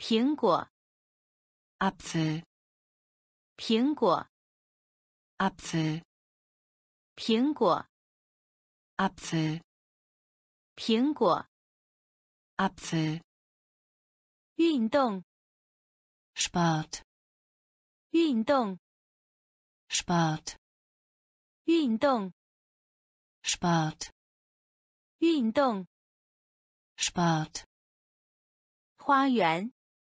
苹果 Apfel, 苹果 Apfel, 苹果 Apfel, 苹果 Apfel, 运动 Sport, 运动 Sport, 运动 Sport, 运动 Sport, 花园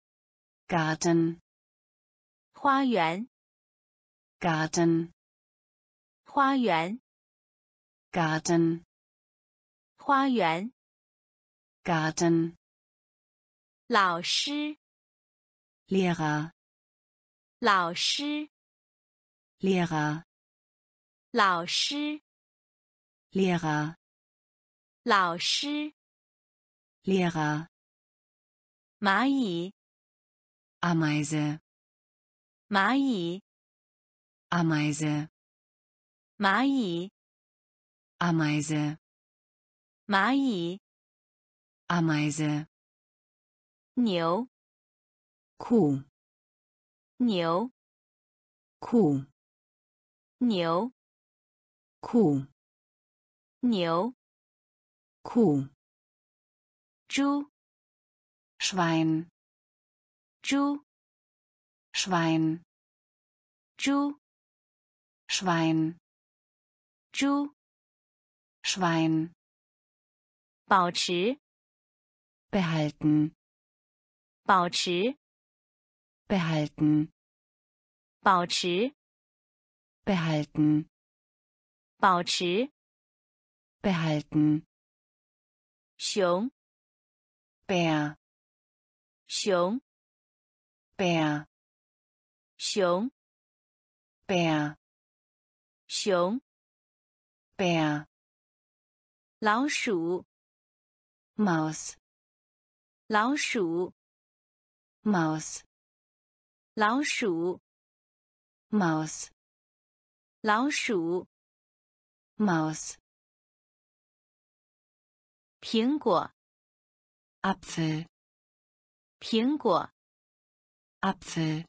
Garten, 花园 Garten, 花园 Garten, 花园 Garten, 老师 Lehrer, 老师 Lehrer, 老师 Lehrer, 老师 Lehrer, 蚂蚁 Ameise, 蚂蚁 Ameise, 蚂蚁 Ameise, 蚂蚁 Ameise, 牛 Kuh, 牛 Kuh, 牛 Kuh, 牛 Kuh, 猪 Schwein, 猪 Schwein, 猪 Schwein, 猪 Schwein, 保持 behalten, 保持 behalten, 保持 behalten, 保持 behalten, 熊 Bär, 熊 Bär, 熊 Bär, 熊 Bär, 老鼠 Maus, 老鼠 Maus, 老鼠 Maus, 老鼠 Maus, 苹果 Apfel, 苹果 Apfel,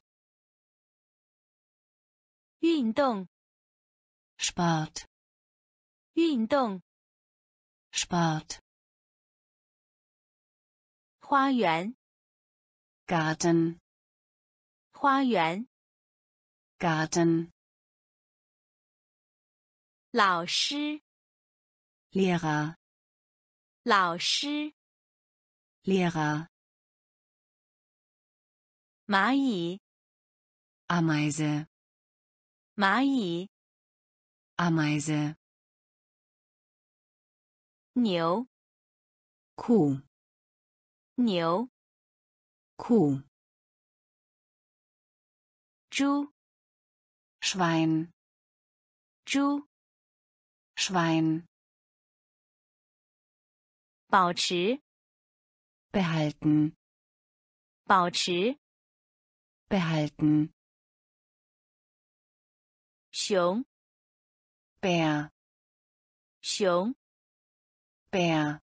运动 Sport, 运动 Sport, 花园 Garten, 花园 Garten, 老师 Lehrer, 老师 Lehrer, 蚂蚁 Ameise, 蚂蚁 Ameise, 牛 Kuh, 牛 Kuh, 猪 Schwein, 猪 Schwein, 保持 behalten, 保持 behalten, 熊 Bär, 熊 Bär,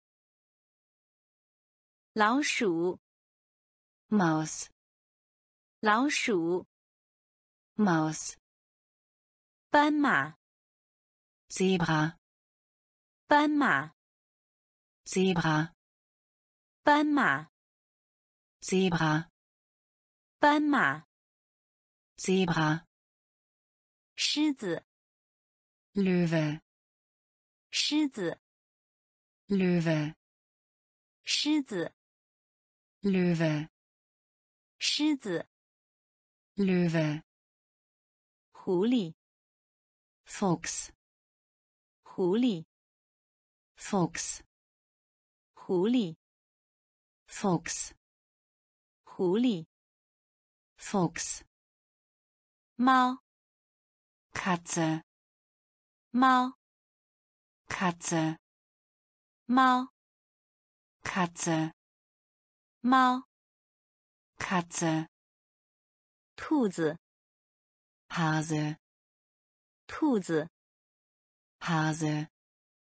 老鼠 Maus, 老鼠 Maus, 斑马 Zebra, 斑马 Zebra, 斑马 Zebra, 斑马 Zebra, 狮子 Löwe, 狮子 Löwe, 狮子 Löwe, 狮子 Löwe, 狐狸 Fuchs, 狐狸 Fuchs, 狐狸 Fuchs, 狐狸 Fuchs, 猫 Katze, 猫 Katze, 猫 Katze, 猫 Katze, 兔子 Hase, 兔子 Hase,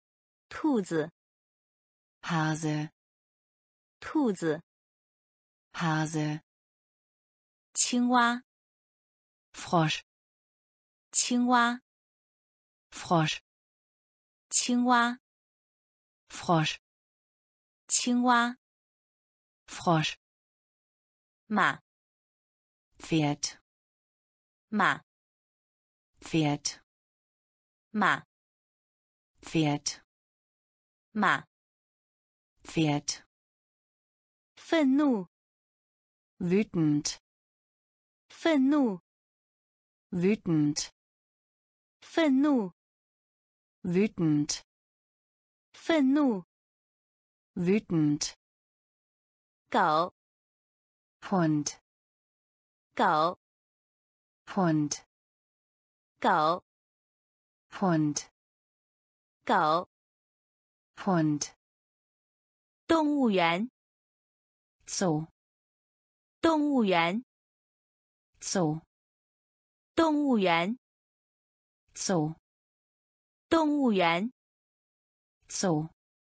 兔子 Hase, 兔子 Hase, 青蛙 Frosch, 青蛙 Frosch, 青蛙 Frosch, 青蛙 Frosch, 马 Pferd, 马 Pferd, 马 Pferd, 马 Pferd, 愤怒 wütend, 愤怒 wütend, 愤怒 wütend, 愤怒 wütend, 狗 Hund, 狗 Hund, 狗 Hund, 狗 Hund, 动物园 Zoo, 动物园 Zoo, 动物园 Zoo, 动物园 Zoo,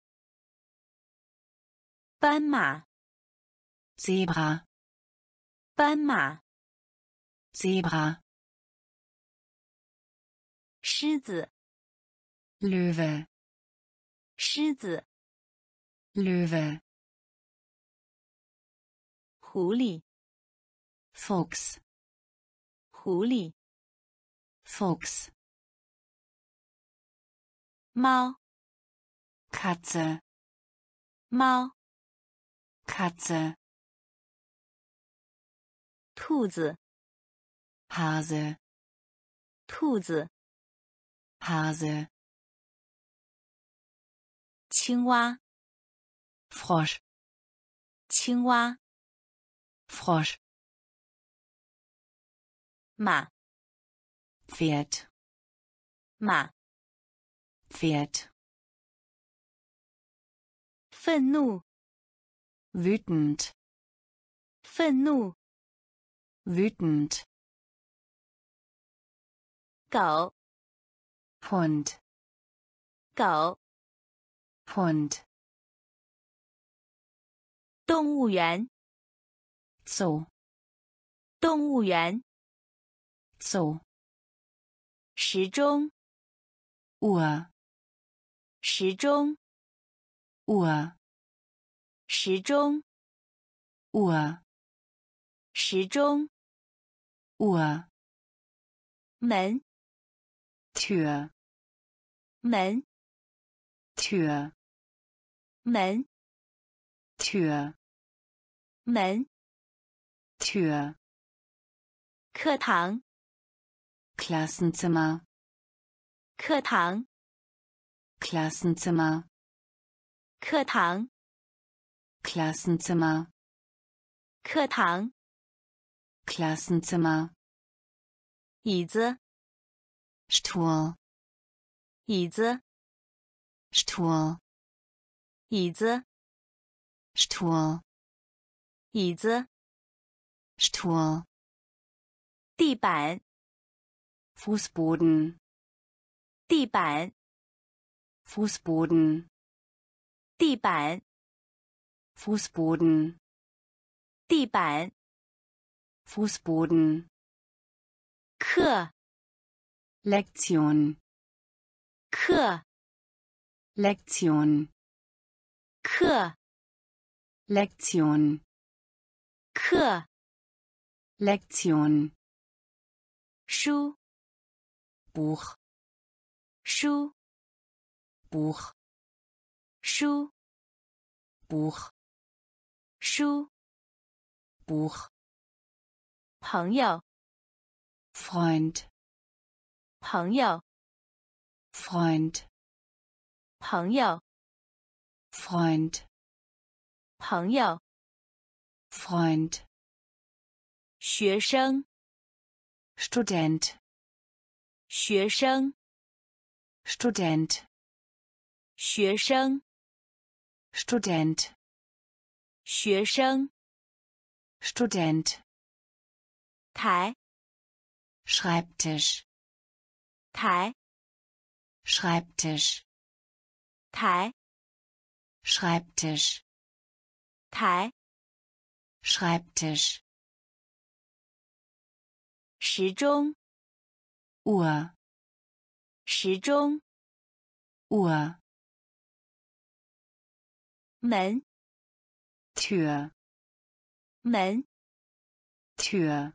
斑马 Zebra, 斑马 Zebra, 狮子 Löwe, 狮子 Löwe, 狐狸 Fuchs, 狐狸 Fuchs, 猫 Katze, 猫 Katze, 兔子 Hase, 兔子 Hase, 青蛙 Frosch, 青蛙 Frosch, 马 Pferd, 马 Pferd, 愤怒 wütend, 愤怒 wütend, 狗 Hund, 狗 Hund, 动物园 Zoo, 动物园 Zoo, 时钟 Uhr, 时钟 Uhr, 时钟 Uhr, 时钟 Uhr, 门 Tür, 门 Tür, 门 Tür, 门 Tür, 课堂 Klassenzimmer, 课堂 Klassenzimmer, 课堂 Klassenzimmer, 课堂 Klassenzimmer, 椅子 Stuhl, 椅子 Stuhl, 椅子 Stuhl, 椅子 Stuhl, 地板 Fußboden, 地板 Fußboden, 地板 Fußboden, 地板 Fußboden, 课 Lektion, 课 Lektion, 课 Lektion, 课 Lektion, 书 Buch, 书 Buch, 书 Buch, 书 Buch, 朋友 Freund, 朋友 Freund, 朋友 Freund, 朋友 Freund, 学生 Student, 学生 Student, 学生 Student, 学生 Student, 台 Schreibtisch, 台 Schreibtisch, 台 Schreibtisch, 台 Schreibtisch. 时钟 Uhr. 时钟 Uhr. 门 Tür. 门 Tür.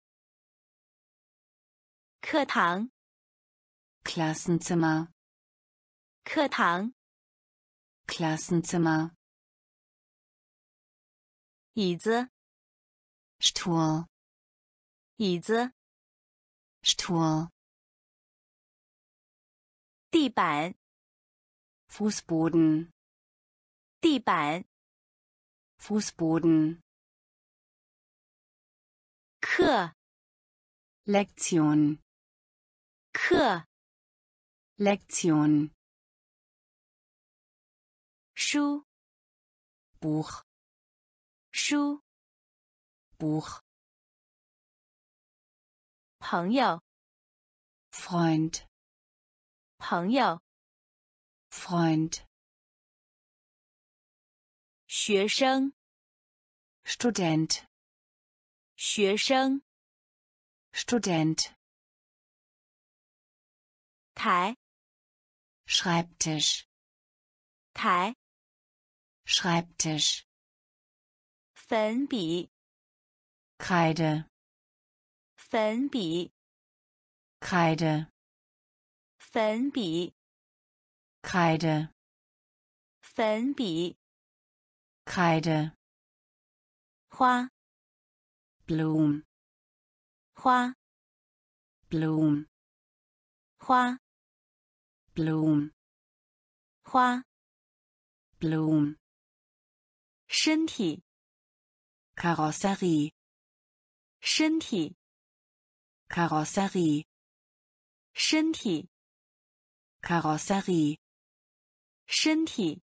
课堂 Klassenzimmer. 课堂 Klassenzimmer. 椅子 Stuhl. 椅子 Stuhl. 地板 Fußboden. 地板 Fußboden. 课 Lektion. 课 Lektion. 书 Buch. 书 Buch. 朋友 Freund. 朋友 Freund. 学生 Student. 学生 Student. 台 Schreibtisch. 台 Schreibtisch. 粉笔 Kreide. 粉笔 Kreide. 粉笔 Kreide. 粉笔 Kreide. 花 Blum. 花 Blum. 花 Blum. 花 Blum. 身体 Karosserie. 身体 Karosserie. 身体 Karosserie. 身体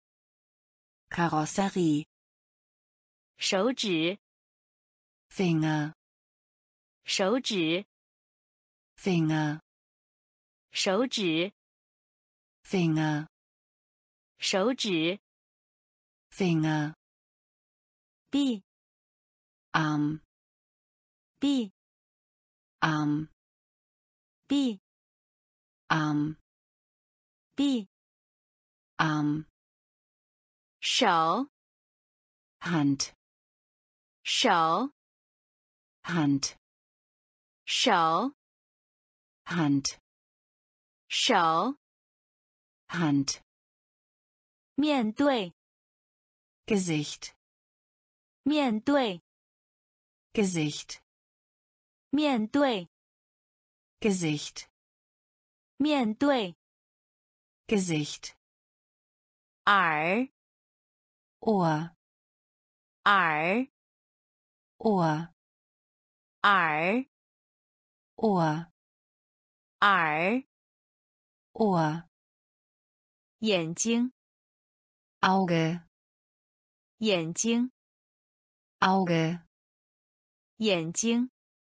Karosserie. 手指 Finger. 手指 Finger. 手指 Finger. 手指 Finger. 臂 Arm. 臂 Arm. 臂 Arm. 臂 Arm. 手 Hand. 手 Hand. 手 Hand. 手 Hand. 面对 Gesicht. 面对 Gesicht. 面对 Gesicht. 面对 Gesicht. 耳 Ohr. 耳 Ohr. 耳 Ohr. 耳 Ohr. 眼睛 Auge. 眼睛 Auge. 眼睛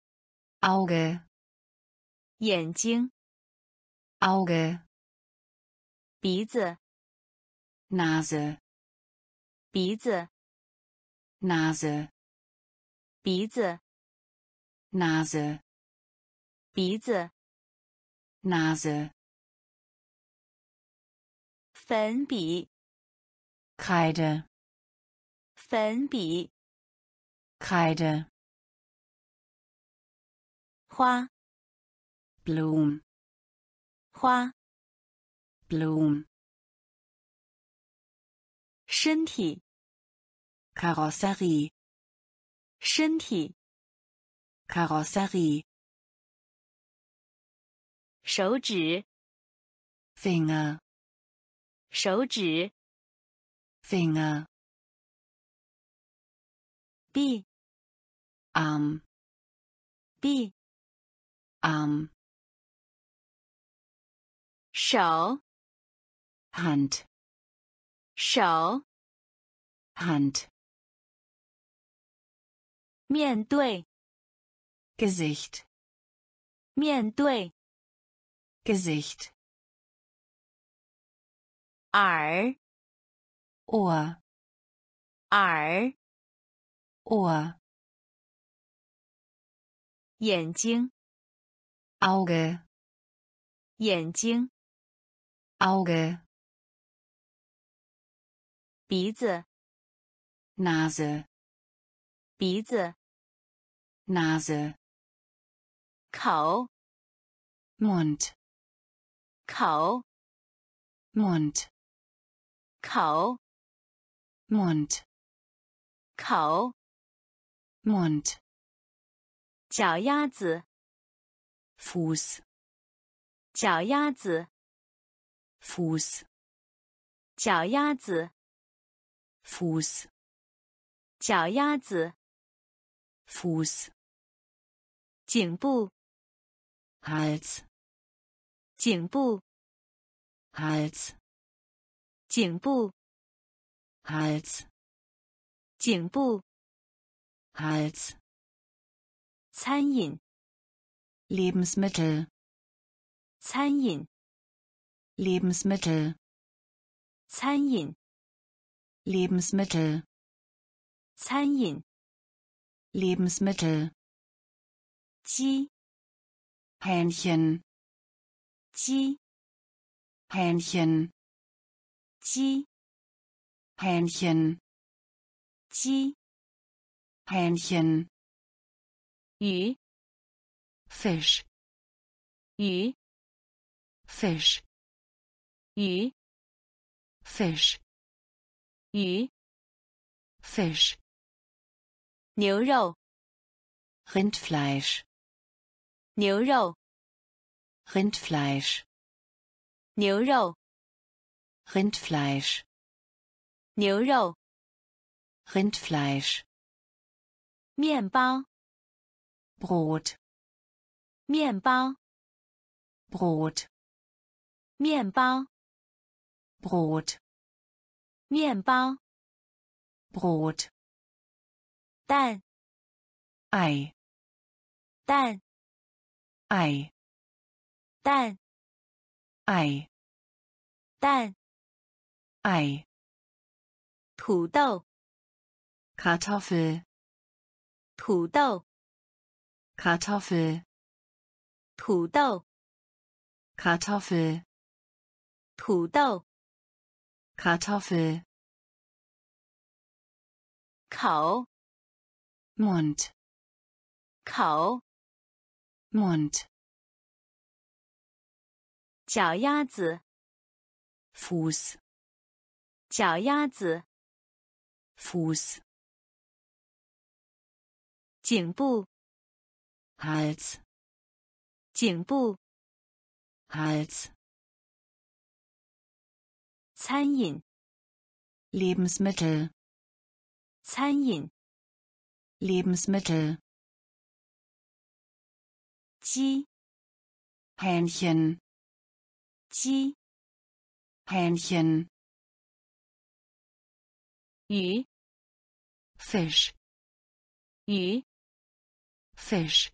Auge. 眼睛 Auge. 鼻子 Nase. 鼻子 Nase. 鼻子 Nase. 鼻子 Nase. 粉笔 Kreide. 粉笔 Kreide. 花 Blum. 花 Blum. 身体 Karosserie. 身体 Karosserie. 手指 Finger. 手指 Finger. 臂 Arm. 臂 Arm. 手 Hand. 手 Hand. 面对 Gesicht. 面对 Gesicht. 耳 Ohr. 耳 Ohr. 眼睛， Auge, 眼睛， Auge, 鼻子， Nase, 鼻子， Nase, 口， Mund, 口， Mund, 口， Mund, 口， Mund, 脚丫子， Fuß, 脚丫子， Fuß, 脚丫子， Fuß, 脚丫子， Fuß, 颈部， Hals, 颈部， Hals, 颈部， Hals, 颈部， Hals, 餐饮， Lebensmittel, 餐饮， Lebensmittel, 餐饮， Lebensmittel, 餐饮， Lebensmittel, 鸡， Hähnchen, 鸡， Hähnchen, 鸡， Hähnchen, 鸡， Hähnchen, 鱼， Fisch, 鱼， Fisch, 鱼， Fisch, 鱼， Fisch, 牛肉， Rindfleisch, 牛肉， Rindfleisch, 牛肉， Rindfleisch, 牛肉， Rindfleisch, 面包， Brot, 面包， Brot, 面包， Brot, 面包， Brot, 蛋， Ei, 蛋， Ei, 蛋， Ei, 蛋， Ei, 土豆， Kartoffel, 土豆， Kartoffel, 土豆， Kartoffel, 土豆， Kartoffel, 口， Mund, 口， Mund, 脚丫子， Fuß, 脚丫子， Fuß, 颈部， Hals, 颈部， Hals, 餐饮， Lebensmittel, 餐饮， Lebensmittel, 鸡， Hähnchen, 鸡， Hähnchen, 鱼， Fisch, 鱼， Fisch,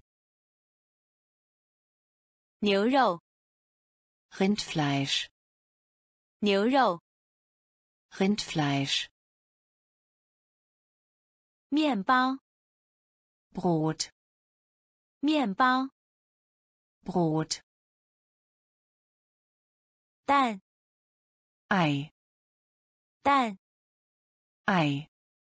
牛肉， Rindfleisch, 牛肉， Rindfleisch, 面包， Brot, 面包， Brot, 蛋， Ei, 蛋， Ei,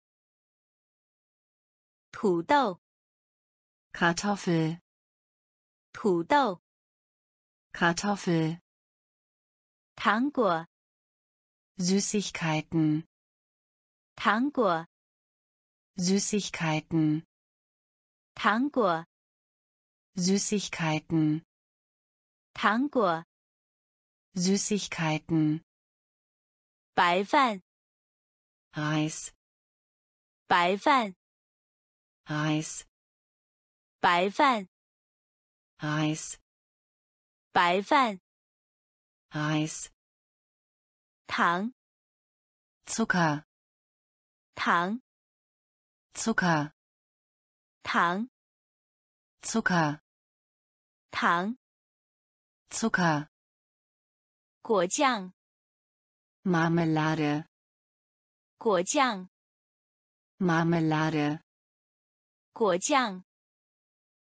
土豆， Kartoffel, 土豆， Kartoffel, 糖果， Süßigkeiten, 糖果， Süßigkeiten, 糖果， Süßigkeiten, 糖果， Süßigkeiten, 白饭， Reis, 白饭， Reis, 白饭， Reis, 白饭， Reis, 糖， Zucker, 糖， Zucker, 糖， Zucker, 糖， Zucker, 果酱， Marmelade, 果酱， Marmelade, 果酱，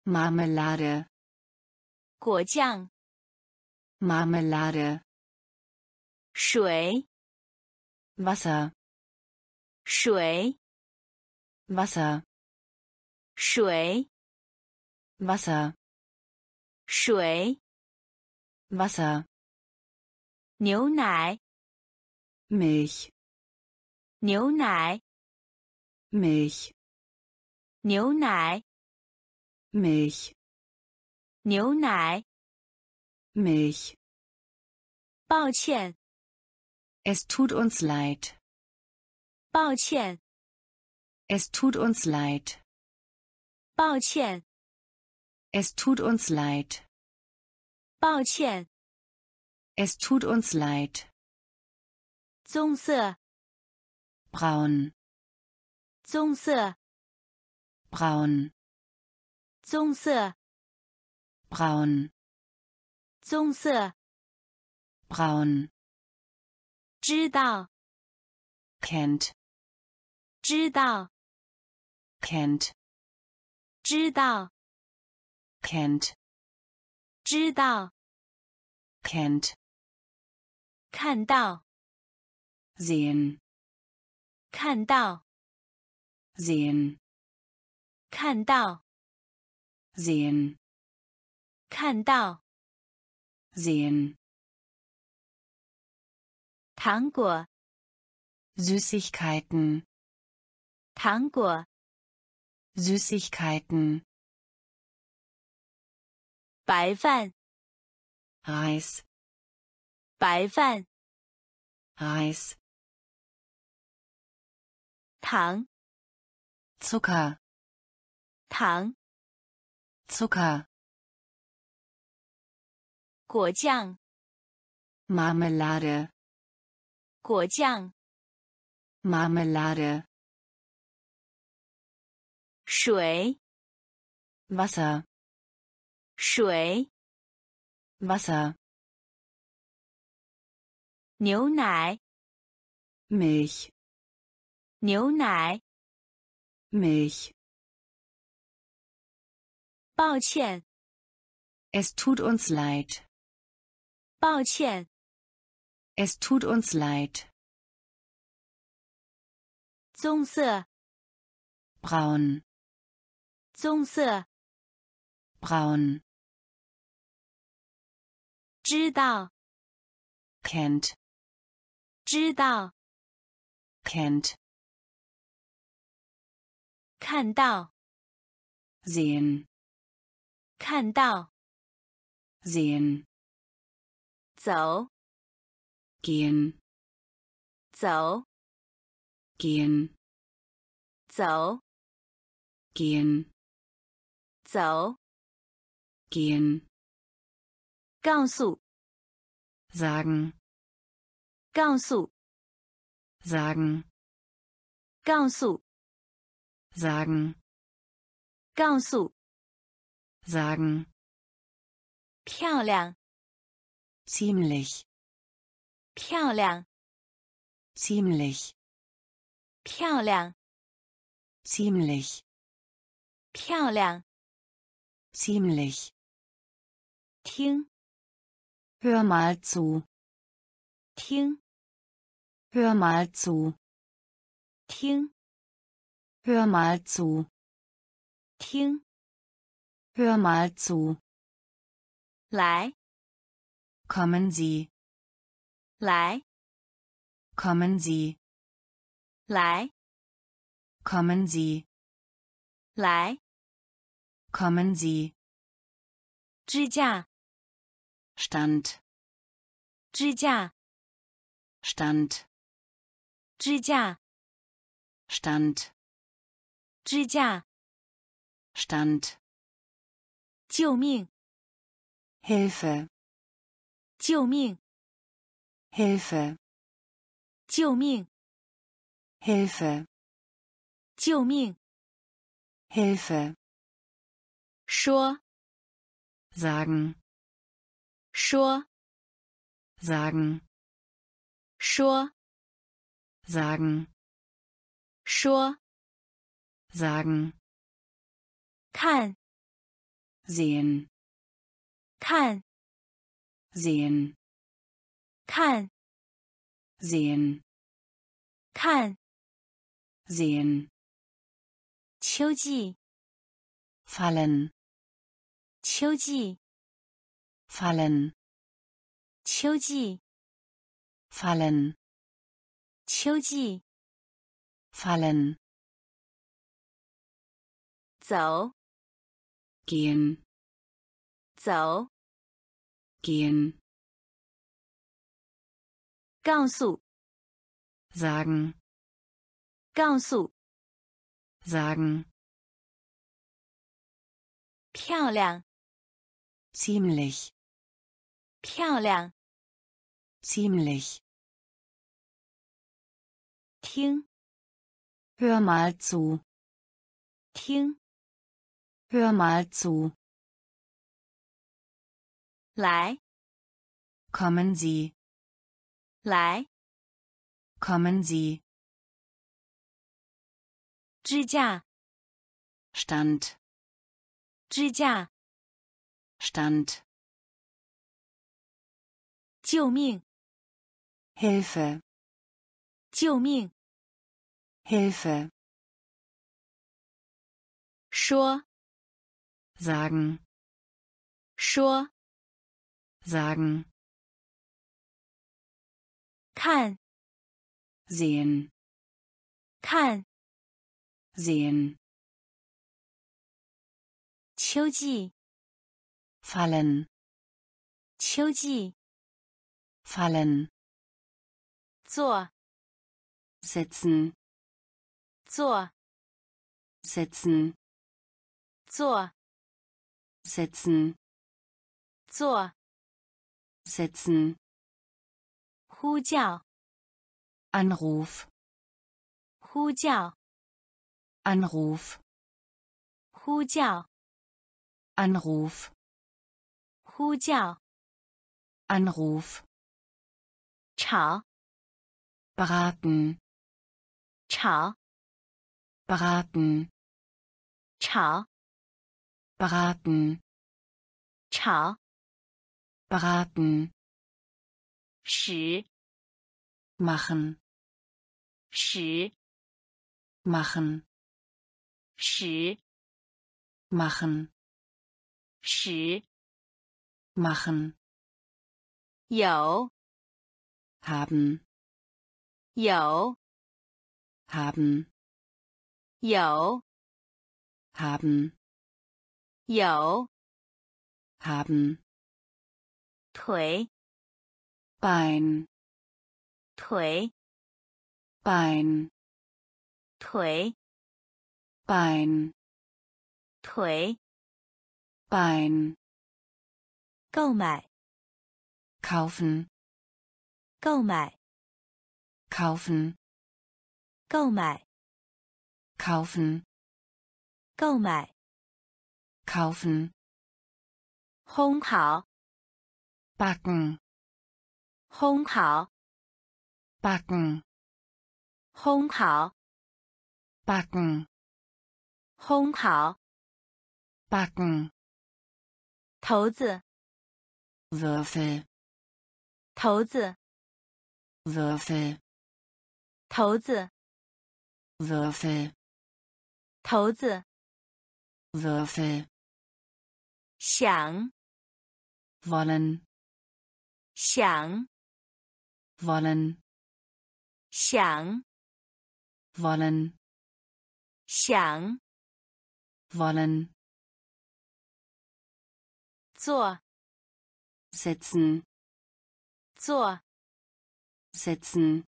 Marmelade, 果酱 Marmelade, 水 Wasser, 水 Wasser, 水 Wasser, 水 Wasser, 牛奶 Milch, 牛奶 Milch, 牛奶 Milch, 牛奶 Milch. 抱歉 Es tut uns leid. 抱歉 Es tut uns leid. 抱歉 Es tut uns leid. 抱歉 Es tut uns leid. 棕色 Braun, 棕色 braun, 棕色 braun, 棕色 braun. 知道 Kennt, 知道 kennt, 知道 kennt, 知道 kennt. 看到 Sehen, 看到 sehen, 看到 sehen, 看到 sehen. 糖果 Süßigkeiten, 糖果 Süßigkeiten. 白饭 Reis, 白饭 Reis. 糖 Zucker, 糖 Zucker. 果酱 Marmelade, 果酱 Marmelade. 水 Wasser, 水 Wasser. 牛奶 Milch, 牛奶 Milch. 抱歉 Es tut uns leid. 抱歉 Es tut uns leid. 棕色 Braun, 棕色 braun. 知道 Kennt, 知道 kennt. 看到 Sehen, 看到 sehen. 走 Gehen, 走 gehen, 走 gehen, 走 gehen. 告诉 Sagen, 告诉 sagen, 告诉 sagen, 告诉 sagen. 漂亮 Ziemlich, 漂亮 ziemlich, 漂亮 ziemlich, 漂亮 ziemlich. 听 Hör mal zu, 听 hör mal zu, 听 hör mal zu, 听 hör mal zu. 来 Kommen Sie, 来 kommen Sie, 来 kommen Sie, 来 kommen Sie. 支架 Stand, 支架 stand, 支架 stand, 支架 stand. 救命 Hilfe, 救命 Hilfe, 救命 Hilfe, 救命 Hilfe. 说 Sagen, 说 sagen, 说 sagen, 说 sagen. 看 sehen, 看 sehen, 看 sehen, 看 sehen, 秋季 fallen, 秋季 fallen, 秋季 fallen, 秋季 fallen, 走 gehen, 走 gehen, 告诉 sagen, 告诉 sagen, 漂亮 ziemlich, 漂亮 ziemlich, 听 hör mal zu, 听 hör mal zu, 来 kommen Sie, 来 kommen Sie, 支架 Stand, 支架 Stand, 救命 Hilfe, 救命 Hilfe, 说 sagen, 说 sagen, 看 sehen, 看 sehen, 秋季 fallen, 秋季 fallen, 坐 sitzen, 坐 sitzen, 坐 sitzen, 坐 sitzen, 呼叫 Anruf, 呼叫 Anruf, 呼叫 Anruf, 呼叫 Anruf, 吵 beraten, 吵 beraten, 吵 beraten, 吵 beraten, 使 machen, 使 machen, 使 machen, 使 machen, 有 haben, 有 haben, 有 haben, 有 haben, 腿 Bein, 腿 Bein, 腿 Bein, 腿 Bein, 购买 kaufen, 购买 kaufen, 购买 kaufen, 购买 kaufen, 烘烤 backen, 烘烤 backen, 烘烤 backen, 烘烤 backen, 骰子 Würfel, 骰子 Würfel, 骰子 Würfel, 骰子 Würfel, 想 wollen, 想 wollen, 想 wollen, 想 wollen, 坐 sitzen, 坐 sitzen,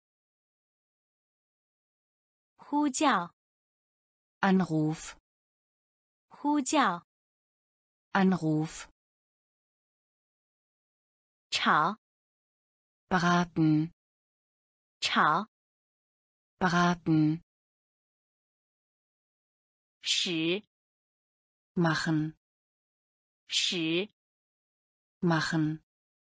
呼叫 Anruf, 呼叫 Anruf, 吵 beraten, 吵 beraten, 使 machen, 使 machen,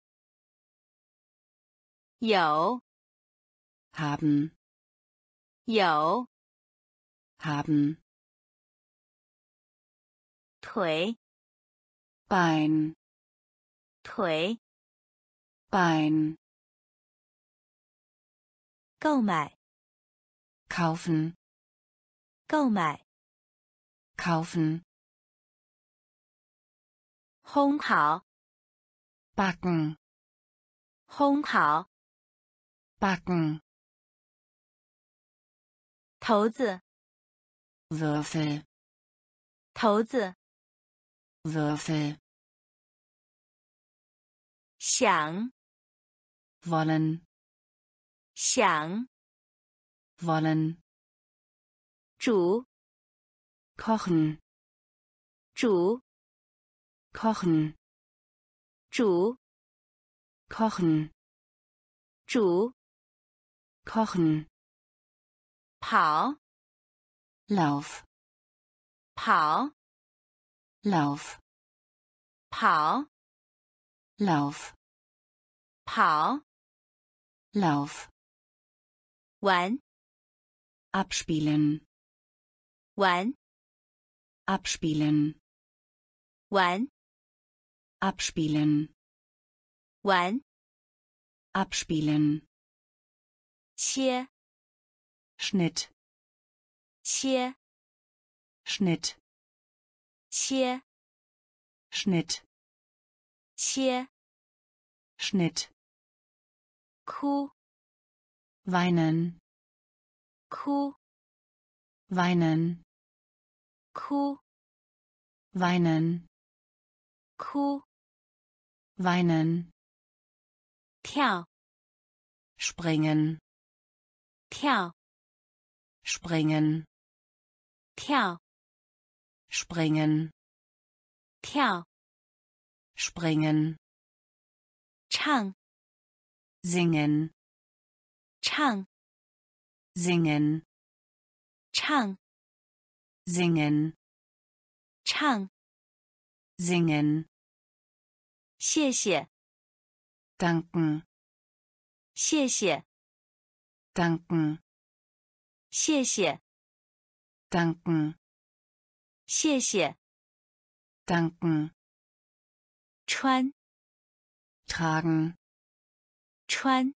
有 haben, 有 haben, 腿 Bein, 腿， Bein, 购买， kaufen, 购买， kaufen, 烘烤， backen, 烘烤， backen, 骰子， Würfel, 骰子， Würfel, 想， wollen, 想， wollen, 煮， kochen, 煮， kochen, 煮， kochen, 煮， kochen, 跑， Lauf, 跑， Lauf, 跑， Lauf, 跑， Lauf, 玩， abspielen, 玩， abspielen, 玩， abspielen, 玩， abspielen, 切， Schnitt, 切， Schnitt, 切， Schnitt, 切， Schnitt, 哭， weinen, 哭， weinen, 哭， weinen, 哭， weinen, 跳， springen, 跳， springen, 跳， springen, 跳， springen, 唱， singen, 唱， singen, 唱， singen, 唱， singen, 谢谢， danken, 谢谢， danken, 谢谢， danken, 谢谢， danken, 穿， tragen, 穿，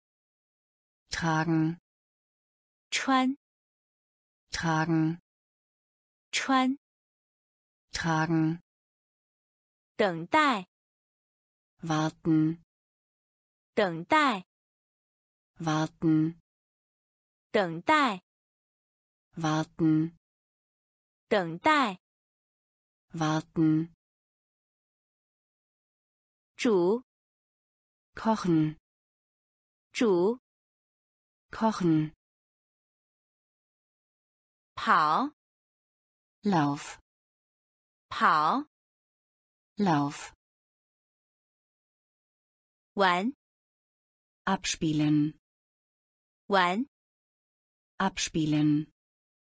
tragen, 穿， tragen, 穿， tragen, 等待， warten, 等待， warten, 等待， warten, 等待， warten, 煮， kochen, 煮， kochen, 跑， Lauf, 跑， Lauf, 玩， abspielen, 玩， abspielen,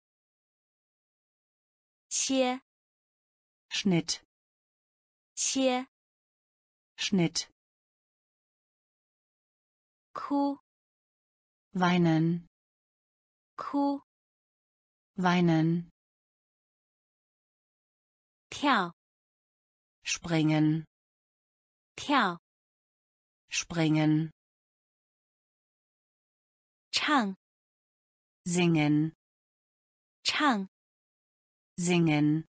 切， Schnitt, 切， Schnitt, 哭， weinen, 哭， weinen, 跳， springen, 跳， springen, 唱， singen, 唱， singen,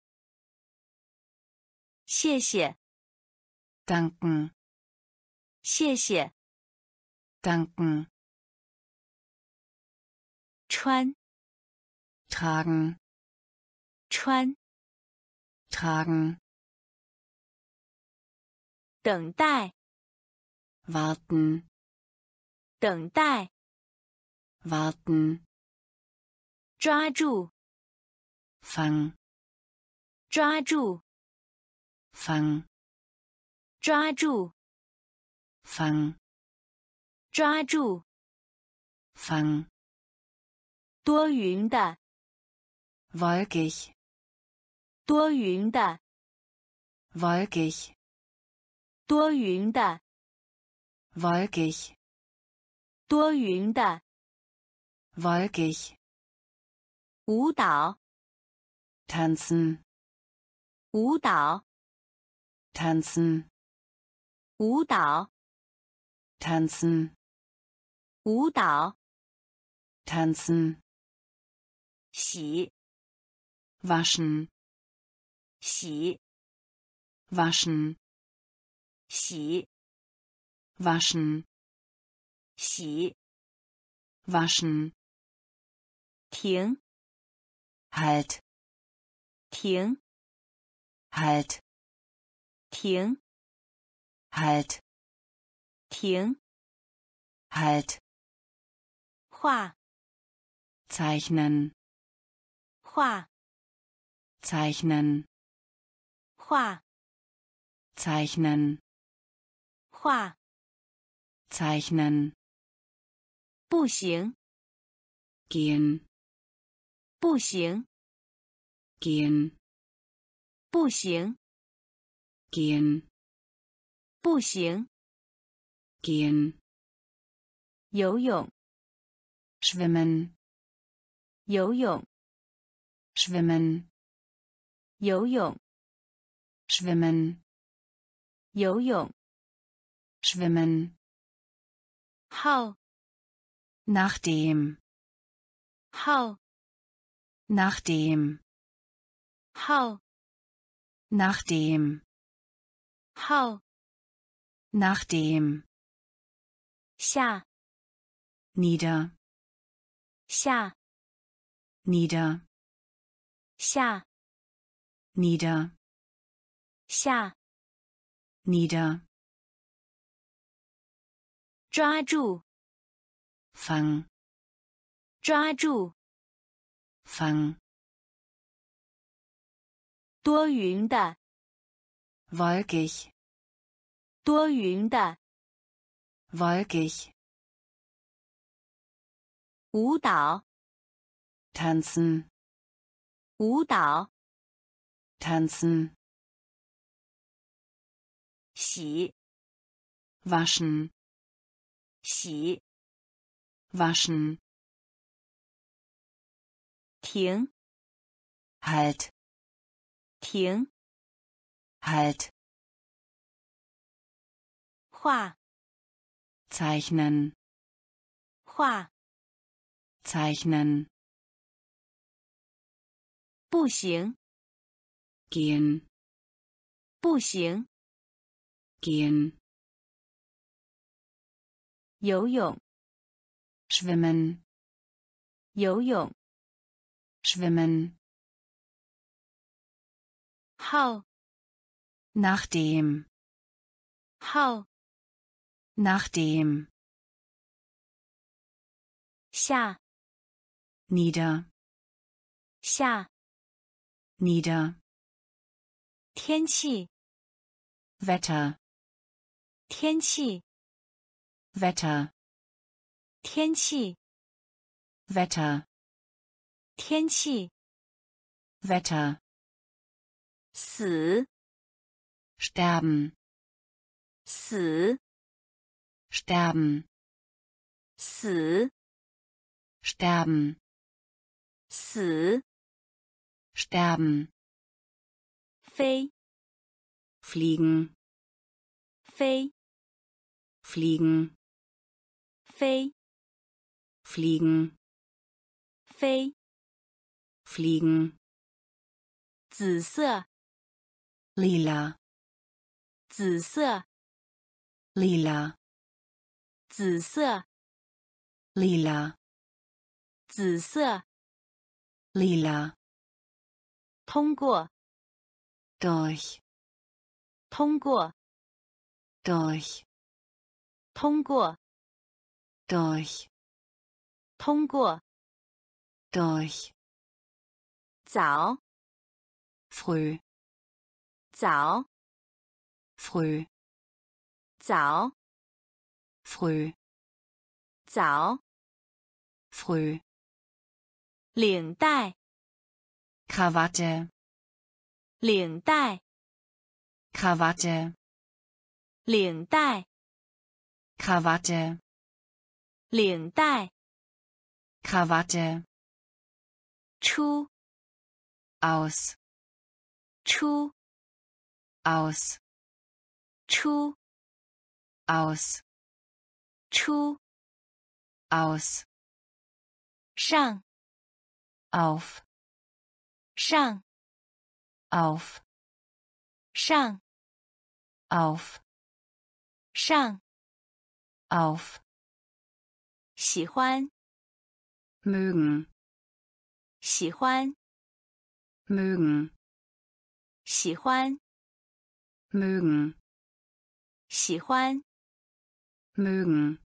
谢谢， danken, 谢谢， danken, 穿， tragen, 穿， tragen, 等待， warten, 等待， warten, 抓住， fang, 抓住， fang, 抓住， fang, 抓住， fang, 多云的， wolkig, 多云的， wolkig, 多云的， wolkig, 多云的， wolkig, 舞蹈， tanzen, 舞蹈， tanzen, 舞蹈 tanzen, 舞蹈 tanzen, 洗 waschen, 洗 waschen, 洗 waschen, 洗 waschen, 停 halt, 停 halt, 停 halt, 停 halt, 画 zeichnen, 画 zeichnen, 画 zeichnen, 画 zeichnen, 步行 gehen, 步行 gehen, 步行 gehen, 步行 gehen, 游泳 schwimmen, 游泳 schwimmen, 游泳 schwimmen, 游泳 schwimmen, 号 nachdem, 号 nachdem, 号 nachdem, 号 nachdem, 下 nieder, 下 nieder, 下 nieder, 下 nieder, 抓住 fang, 抓住 fang, 多云的 wolkig, 多云的 wolkig, 舞蹈 tanzen, 舞蹈 tanzen, 洗 waschen, 洗 waschen, 停 halt, 停 halt, 画 zeichnen, 画 zeichnen, 步行 gehen, 步行 gehen, 游泳 schwimmen, 游泳 schwimmen, 号 nachdem, 号 nachdem, 下 nieder, 下 nieder, 天气 Wetter, 天气 Wetter, 天气 Wetter, 天气 Wetter, 死 sterben, 死 sterben, 死 sterben, 死 sterben, 飞 fliegen, 飞 fliegen, 飞 fliegen, 飞 fliegen, 紫色 lila, 紫色 lila, 紫色 lila, 紫色 lila, 通过 durch, 通过 durch, 通过 durch, 通过 durch, 早 früh, 早 früh, 早 früh, 早 früh, 领带 Krawatte, 领带 Krawatte, 领带 Krawatte, 领带 Krawatte, 出 aus, 出 aus, 出 aus, 出 aus, 上 auf, 上 auf, 上 auf, 上 auf, 喜欢 mögen, 喜欢 mögen, 喜欢 mögen, 喜欢 mögen,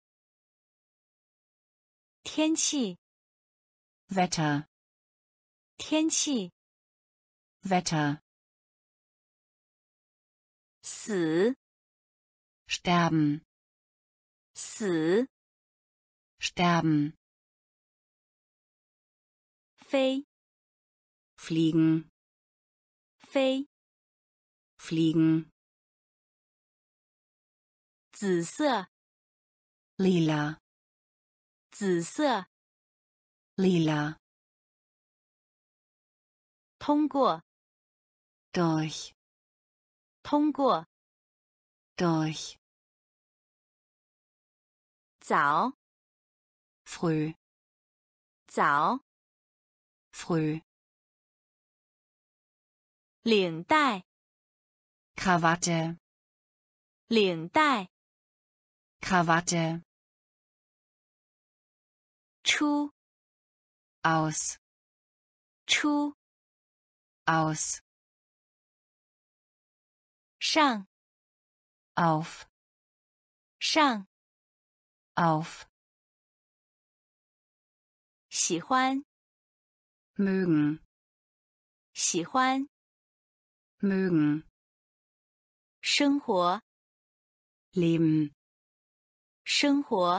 天气 Wetter, 天气 Wetter, 死 sterben, 死 sterben, 飞 fliegen, 飞 fliegen, 紫色 lila, 紫色 lila, 通过 durch, 通过 durch, 早 früh, 早 früh, 领带 Krawatte, 领带 Krawatte, 出 aus, 出 aus, 上 auf, 上 auf, 喜欢 mögen, 喜欢 mögen, 生活 leben, 生活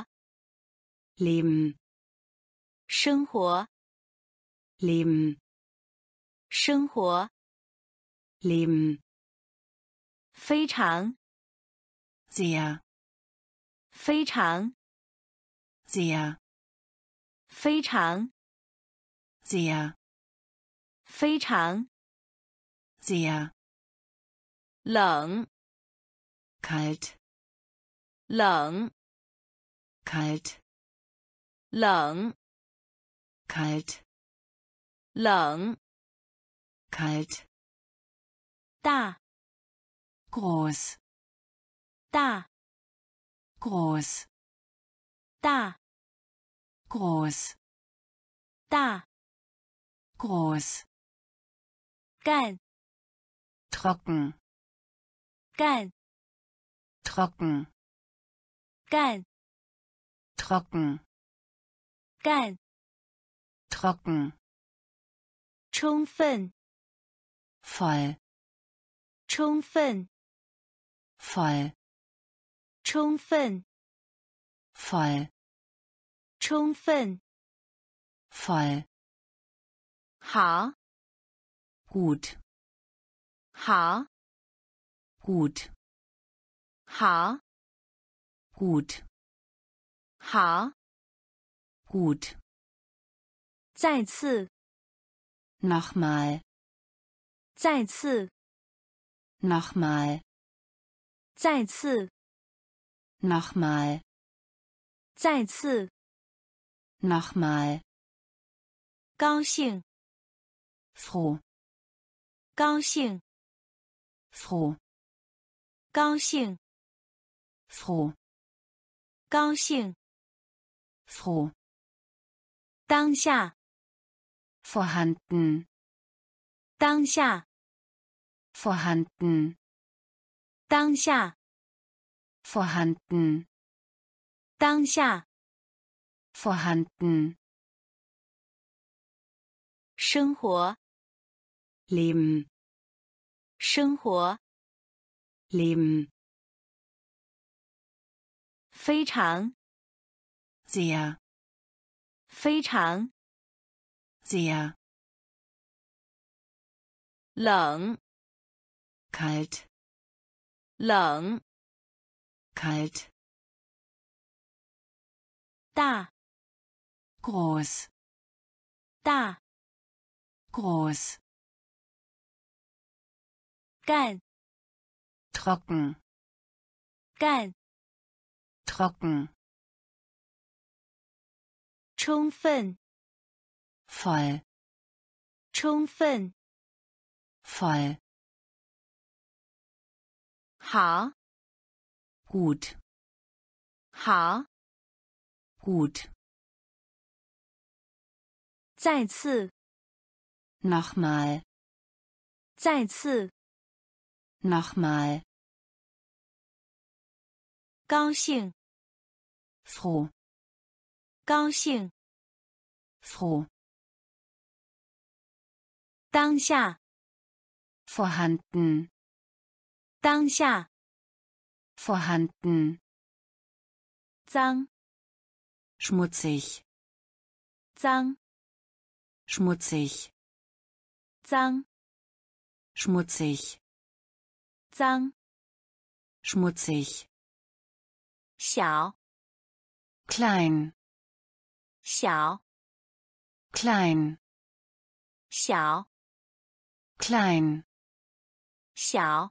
leben, 生活 leben, 生活 leben, 非常 sehr, 非常 sehr, 非常 sehr, 非常 sehr, 冷 kalt, 冷 kalt, 冷 kalt, 冷 kalt, 大 groß, 大 groß, 大 groß, 大 groß, 干 trocken, 干 trocken, 干 trocken, 干 trocken, 充分 voll, 充分 voll, 充分 voll, 充分 voll, 好 gut, 好 gut, 好 gut, 好 gut, 再次 nochmal, 再次 nochmal, 再次 nochmal, 再次 nochmal, 高兴 froh, 高兴 froh, 高兴 froh, 高兴 froh, 当下 vorhanden, 当下 vorhanden, 当下 vorhanden, 当下 vorhanden, 生活 leben, 生活 leben, 非常 sehr, 非常 sehr, 冷 kalt, 冷 kalt, 大 groß, 大 groß, 干 trocken, 干， trocken, 充分， voll, 充分， voll, 好， gut, 好， gut, 再次， nochmal, 再次， nochmal, 高兴， froh, 高兴， froh, 当下， vorhanden, 当下， vorhanden, 脏， schmutzig, 脏， schmutzig, 脏， schmutzig, 脏， schmutzig, 小， klein, 小， klein, 小， klein, 小，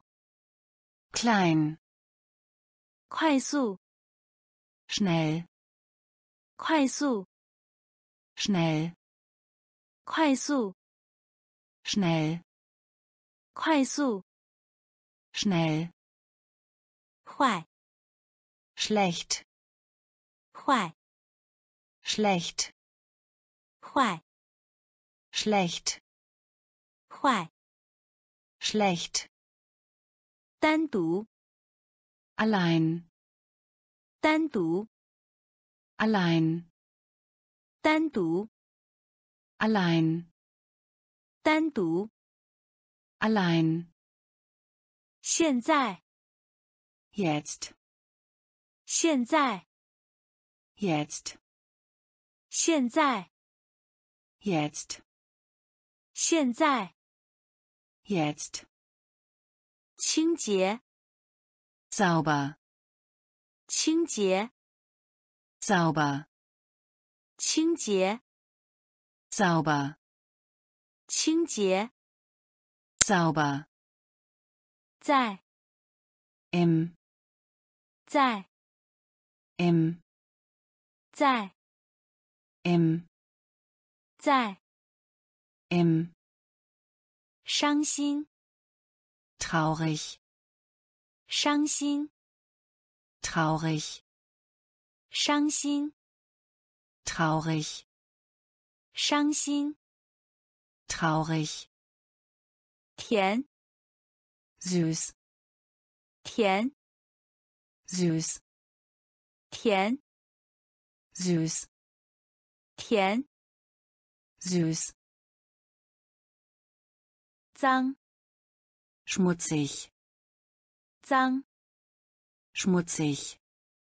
klein, 快速， schnell, 快速， schnell, 快速， schnell, 快速， schnell, 坏， schlecht, 坏， schlecht, 坏， schlecht, 坏， schlecht, 单独， allein, 单独， allein, 单独， allein, 单独， allein, 现在， jetzt, 现在， jetzt, 现在， jetzt, 现在， jetzt, 清洁， sauber, 清洁， sauber, 清洁， sauber, 清洁， sauber, 在， im, 在， im, 在， im, 在， im, 伤心， traurig, 伤心， traurig, 伤心， traurig, 伤心， traurig, 甜， süß, 甜， süß, 甜， süß, 甜， süß, 脏， schmutzig, 脏， schmutzig,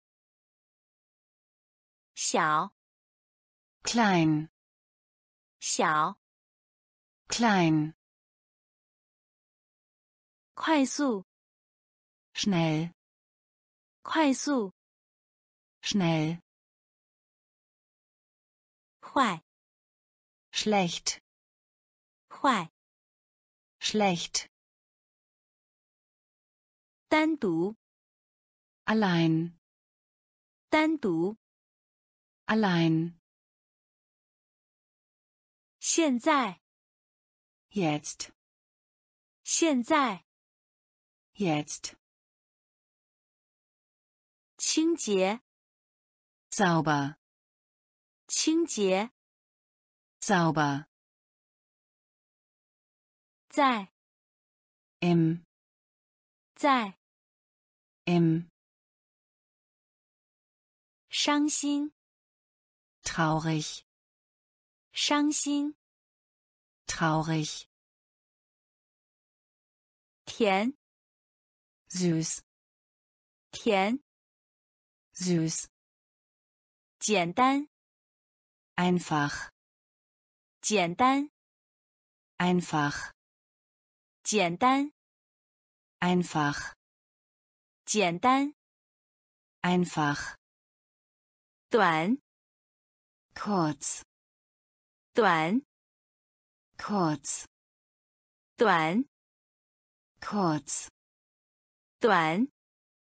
小， klein, 小， klein, 快速， schnell, 快速， schnell, 坏， schlecht, 坏， schlecht, 单独， allein, 单独， allein, 现在， jetzt, 现在， jetzt, 清洁， sauber, 清洁， sauber, 在， im, 在， im, 伤心， traurig, 伤心， traurig, 甜， süß, 甜， süß, 简单， einfach, 简单， einfach, 简单， einfach, 简单， einfach, 短， kurz, 短， kurz, 短， kurz, 短，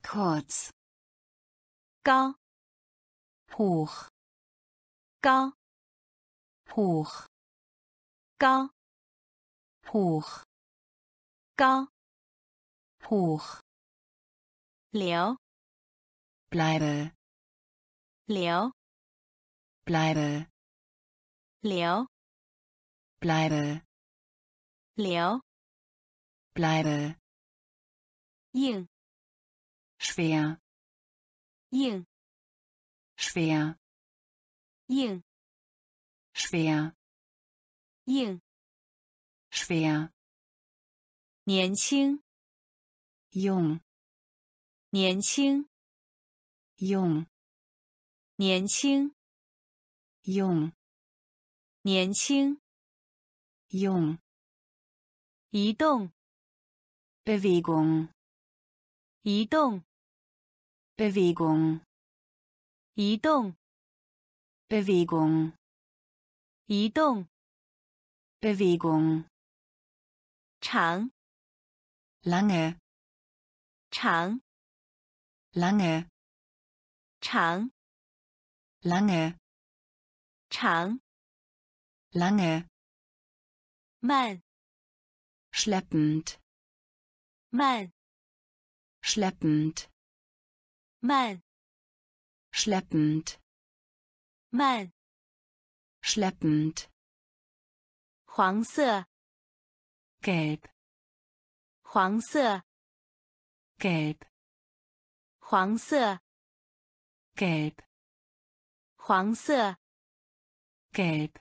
kurz, 高 hoch, 高 hoch, 高 hoch, 高 hoch, 流 bleibe, 流 bleibe, 流 bleibe, 流 bleibe, 硬 schwer, 硬 schwer, 硬 schwer, 硬 schwer, 年轻 jung, 年轻 jung, 年轻 jung, 年轻 jung, 移动 Bewegung, 移动 Bewegung, 移动 Bewegung, 移动 Bewegung, 长 lange, 长 lange, 长 lange, 长 lange, 慢 schleppend, 慢 schleppend, 慢 schleppend, 慢 schleppend, 黄色 gelb, 黄色 gelb, 黄色 gelb, 黄色 gelb,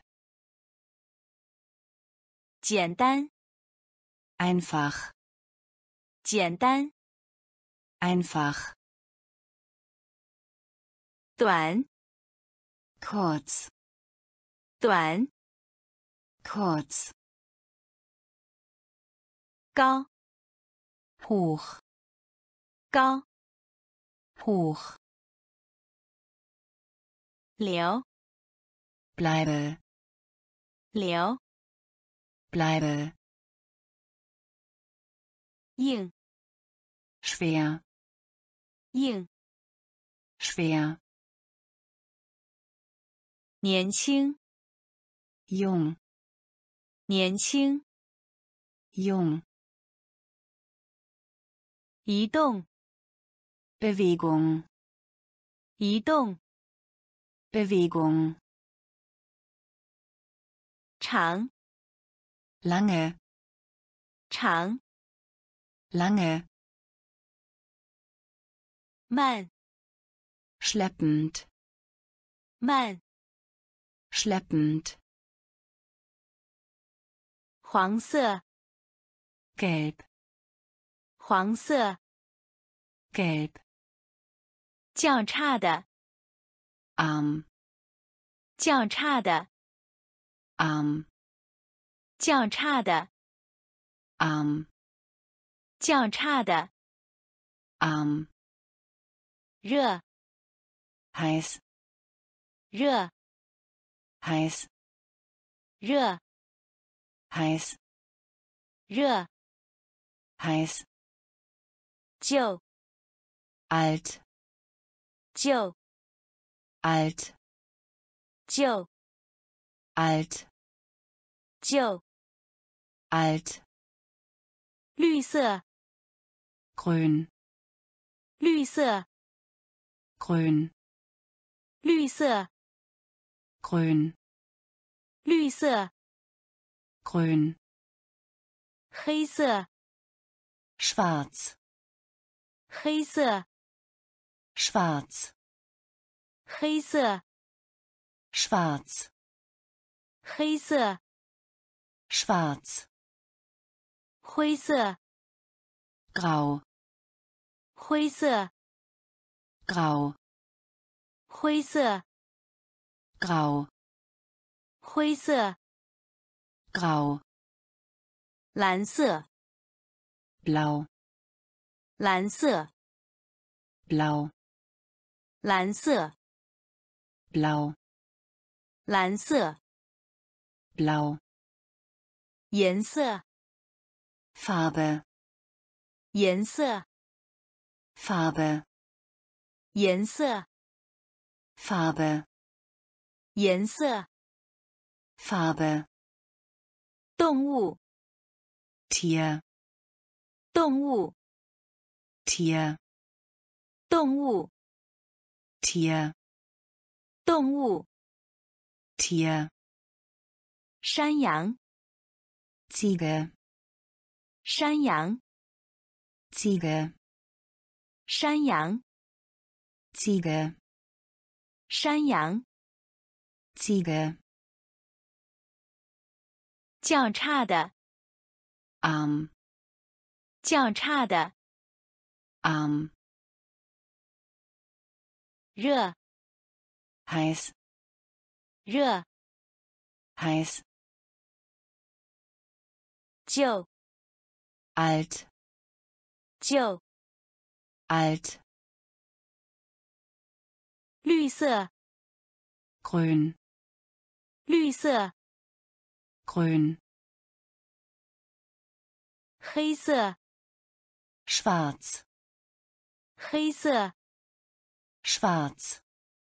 简单 einfach, 简单 einfach, 短 kurz, 短 kurz, 高 hoch, 高 hoch, 流 bleibe, 流 bleibe, 硬 schwer, 硬 schwer, 年轻 jung, 年轻 jung, 移动 Bewegung, 移动 Bewegung, 长 lange, 长 lange, 慢 schleppend, 慢 schleppend, 黄色 gelb, 黄色 gelb, 较差的 arm, 较差的 arm, 较差的 arm, 较差的 arm, 热 heiß, 热 heiß, 热 heiß, 热 heiß, 旧 alt, 旧 alt, 旧 alt, 旧 alt, 绿色 grün, 绿色 grün, 绿色 grün, 绿色 grün, 黑色 schwarz, 黑色 schwarz, 黑色 schwarz, 黑色 schwarz, 灰色 grau, 灰色 grau, 灰色 grau, 灰色 grau, 蓝色 blau, 蓝色 blau, 蓝色 blau, 蓝色 blau, 颜色 Farbe, 颜色 Farbe, 颜色， Farbe, 颜色， Farbe, 动物， Tier, 动物， Tier, 动物， Tier, 动物， Tier, 山羊， Ziege, 山羊， Ziege, 山羊， Ziege, 山羊， Ziege, 较差的， Arm, 较差的， Arm, 热， heiß, 热， heiß, 旧， alt, 旧， alt, 绿色， grün, 绿色， grün, 黑色， schwarz, 黑色， schwarz,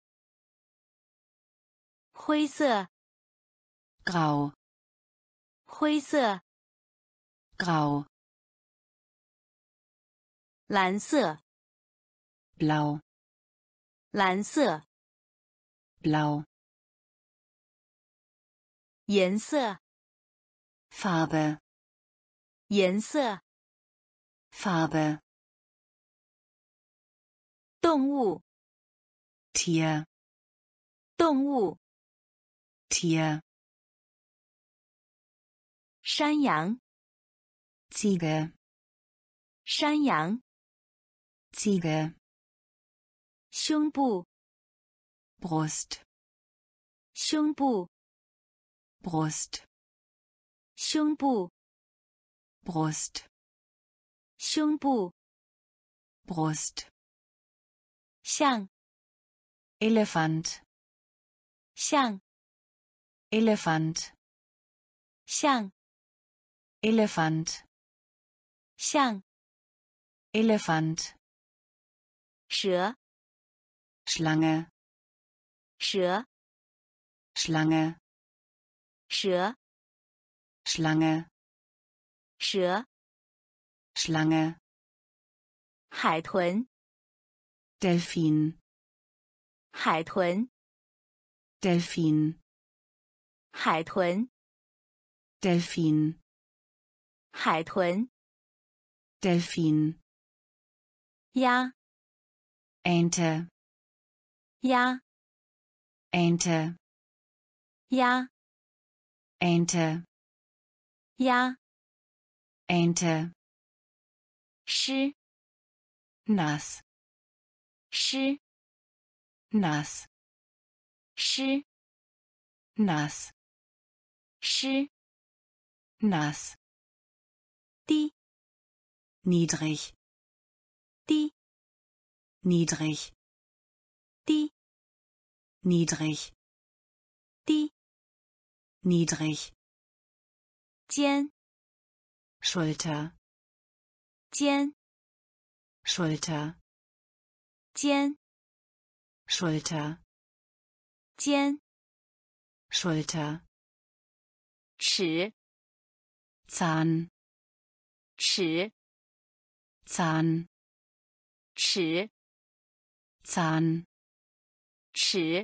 灰色， grau, 灰色， grau, 蓝色， blau, 蓝色， blau, 颜色， Farbe, 颜色， Farbe, 动物， Tier, 动物， Tier, 山羊， Ziege, 山羊， Ziege, 胸部， Brust, 胸部， Brust, 胸部， Brust, 胸部， Brust, 象， Elefant, 象， Elefant, 象， Elefant, 象， Elefant, 蛇， Schlange, 蛇， Schlange, 蛇， Schlange, 蛇， Schlange, 海豚， Delfin, 海豚， Delfin, 海豚， Delfin, 海豚， Delfin, 鸭， Ente, 鸭， Ente, 鸭， Ente, 鸭， Ente, 湿， nass, 湿， nass, 湿， nass, 湿， nass, 低， niedrig, 低， niedrig, 低， niedrig, 低， niedrig, 肩， Schulter, 肩， Schulter, 肩， Schulter, 肩， Schulter, 齿， Zahn, 齿， Zahn, 齿， Zahn, 齿，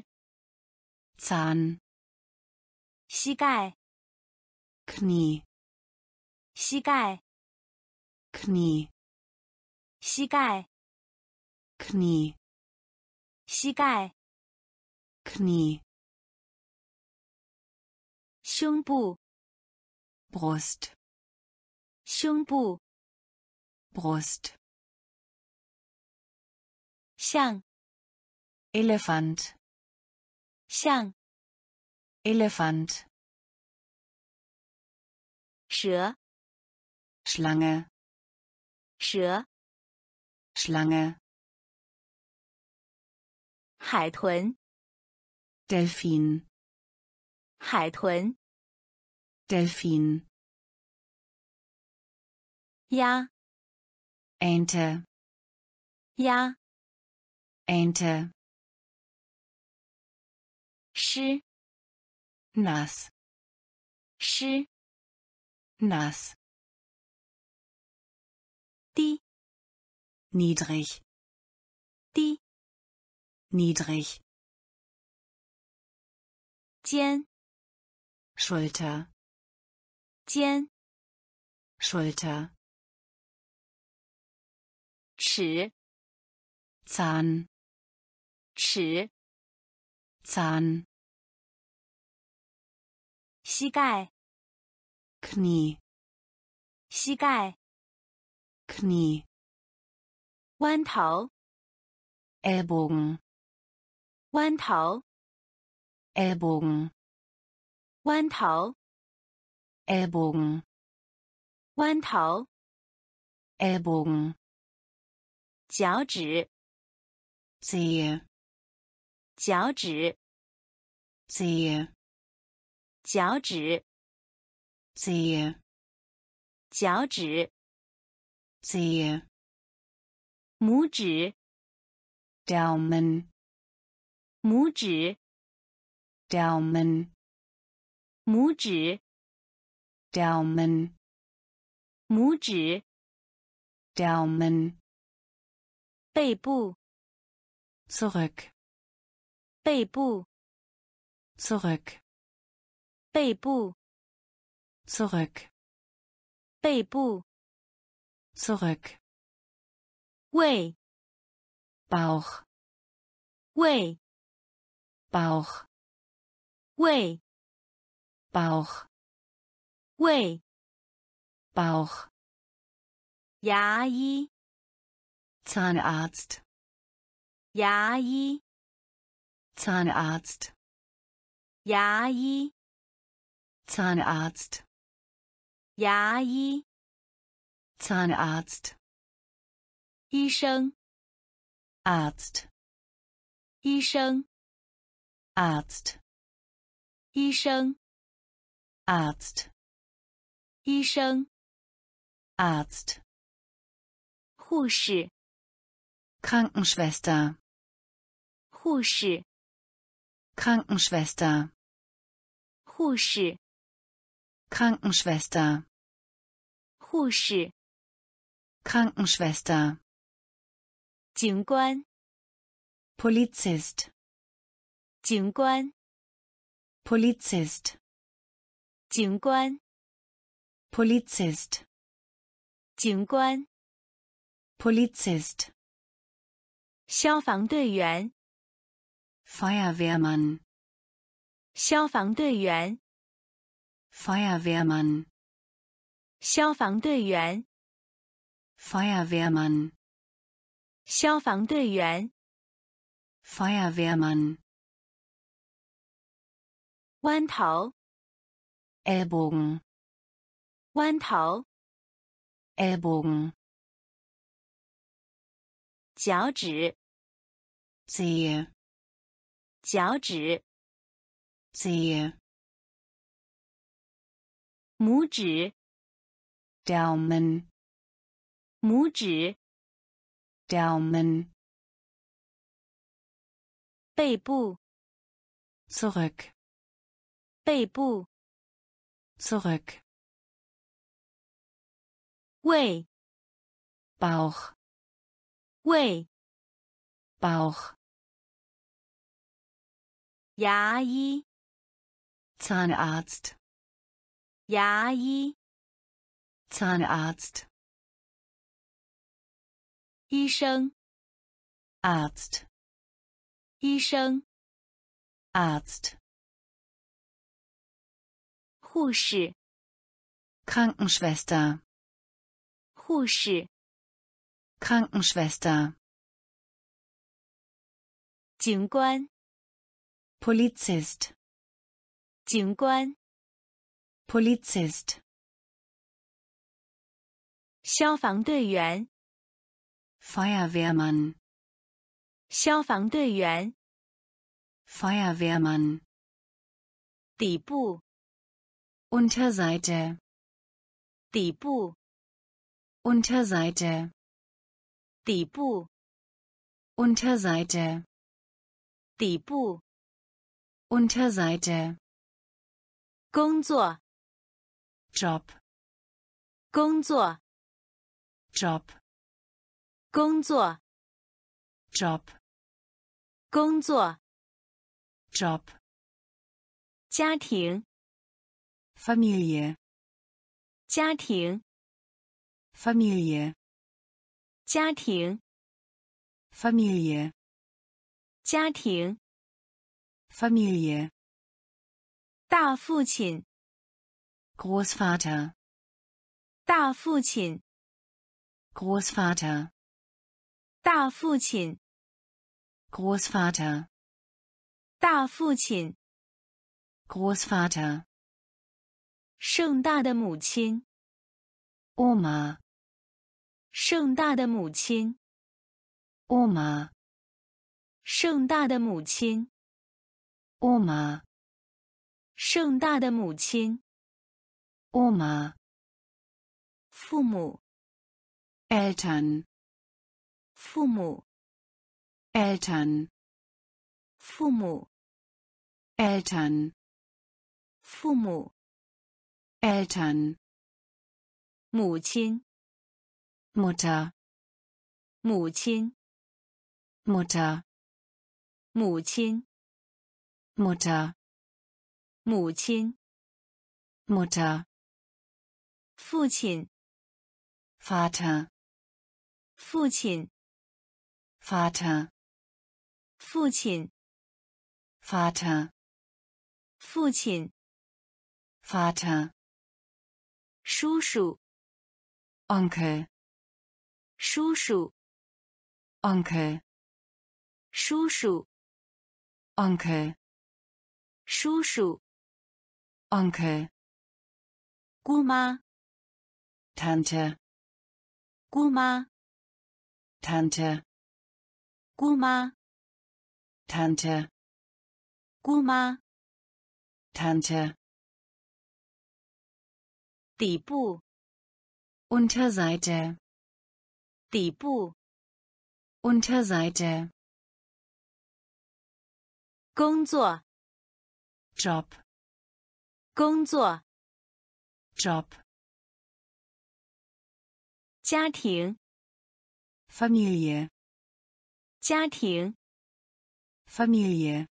Zahn, 膝盖， Knie, 膝盖， Knie, 膝盖， Knie, 膝盖， Knie, 胸部， Brust, 胸部， Brust, 象， Elefant, 象， Elefant, 蛇， Schlange, 蛇， Schlange, 海豚， Delfin, 海豚， Delfin, 鸭， Ente, 鸭， Ente, 湿， nass, 湿， nass, 低， niedrig, 低， niedrig, 肩， Schulter, 肩， Schulter, 齿， Zahn, 齿， Zahn, 膝盖， Knie, 膝盖， Knie, 弯头， Ellbogen, 弯头， Ellbogen, 弯头， Ellbogen, 弯头， Ellbogen, 脚趾， Zehe, 脚趾， Zehe, 脚趾， Zehe, 脚趾， Zehe, 拇指， Daumen, 拇指， Daumen, 拇指， Daumen, 拇指， Daumen, 背部， zurück, 背部， zurück, 背部， zurück, 背部， zurück, 胃， Bauch, 胃， Bauch, 胃， Bauch, 胃， Bauch, 牙医， Zahnarzt, 牙医， Zahnarzt, 牙医， Zahnarzt, 牙医， Zahnarzt, 医生， Arzt, 医生， Arzt, 医生， Arzt, 医生， Arzt, 护士， Krankenschwester, 护士， Krankenschwester, 护士， Krankenschwester, 护士， Krankenschwester, 警官， Polizist, 警官， Polizist, 警官， Polizist, 警官， Polizist, 消防队员， Feuerwehrmann, 消防队员， Feuerwehrmann, 消防队员， Feuerwehrmann, 消防队员， Feuerwehrmann, 弯头， Ellbogen, 弯头， Ellbogen, 脚趾， Zehe, 脚趾， Zehe, 拇指， Daumen, 拇指， Daumen, 背部， zurück, 背部， zurück, 胃， Bauch, 胃， Bauch, 牙医， Zahnarzt, 牙医， Zahnarzt, 医生， Arzt, 医生， Arzt, 护士， Krankenschwester, 护士， Krankenschwester, 警官， Polizist, 警官， Polizist, 消防队员， Feuerwehrmann, 消防队员， Feuerwehrmann, 底部， Unterseite, 底部， Unterseite, 底部， Unterseite. 底部， Unterseite. 工作， Job. 工作， Job. 工作， Job. 工作， Job. 家庭， Familie. 家庭， Familie. 家庭， Familie. 家庭， Familie. 大父亲， Großvater. 大父亲， Großvater. 大父亲， Großvater. 大父亲， Großvater. 盛大的母亲， Oma. 盛大的母亲， Oma. 盛大的母亲， Oma. 盛大的母亲， Oma. 父母， Eltern. 父母， Eltern. 父母， Eltern. 父母， Eltern. 母亲， Mutter. 母亲， Mutter. 母亲， Mutter. 母亲， Mutter. 父亲， Vater. 父亲， Vater. 父亲， Vater. 父亲， Vater. 叔叔， Onkel. 叔叔， Onkel. 叔叔， Onkel. 叔叔， Onkel. 姑妈， Tante. 姑妈， Tante. 姑妈， Tante. 姑妈， Tante. 底部， Unterseite. 底部， Unterseite. 工作， Job. 工作， Job. 家庭， Familie. 家庭， Familie.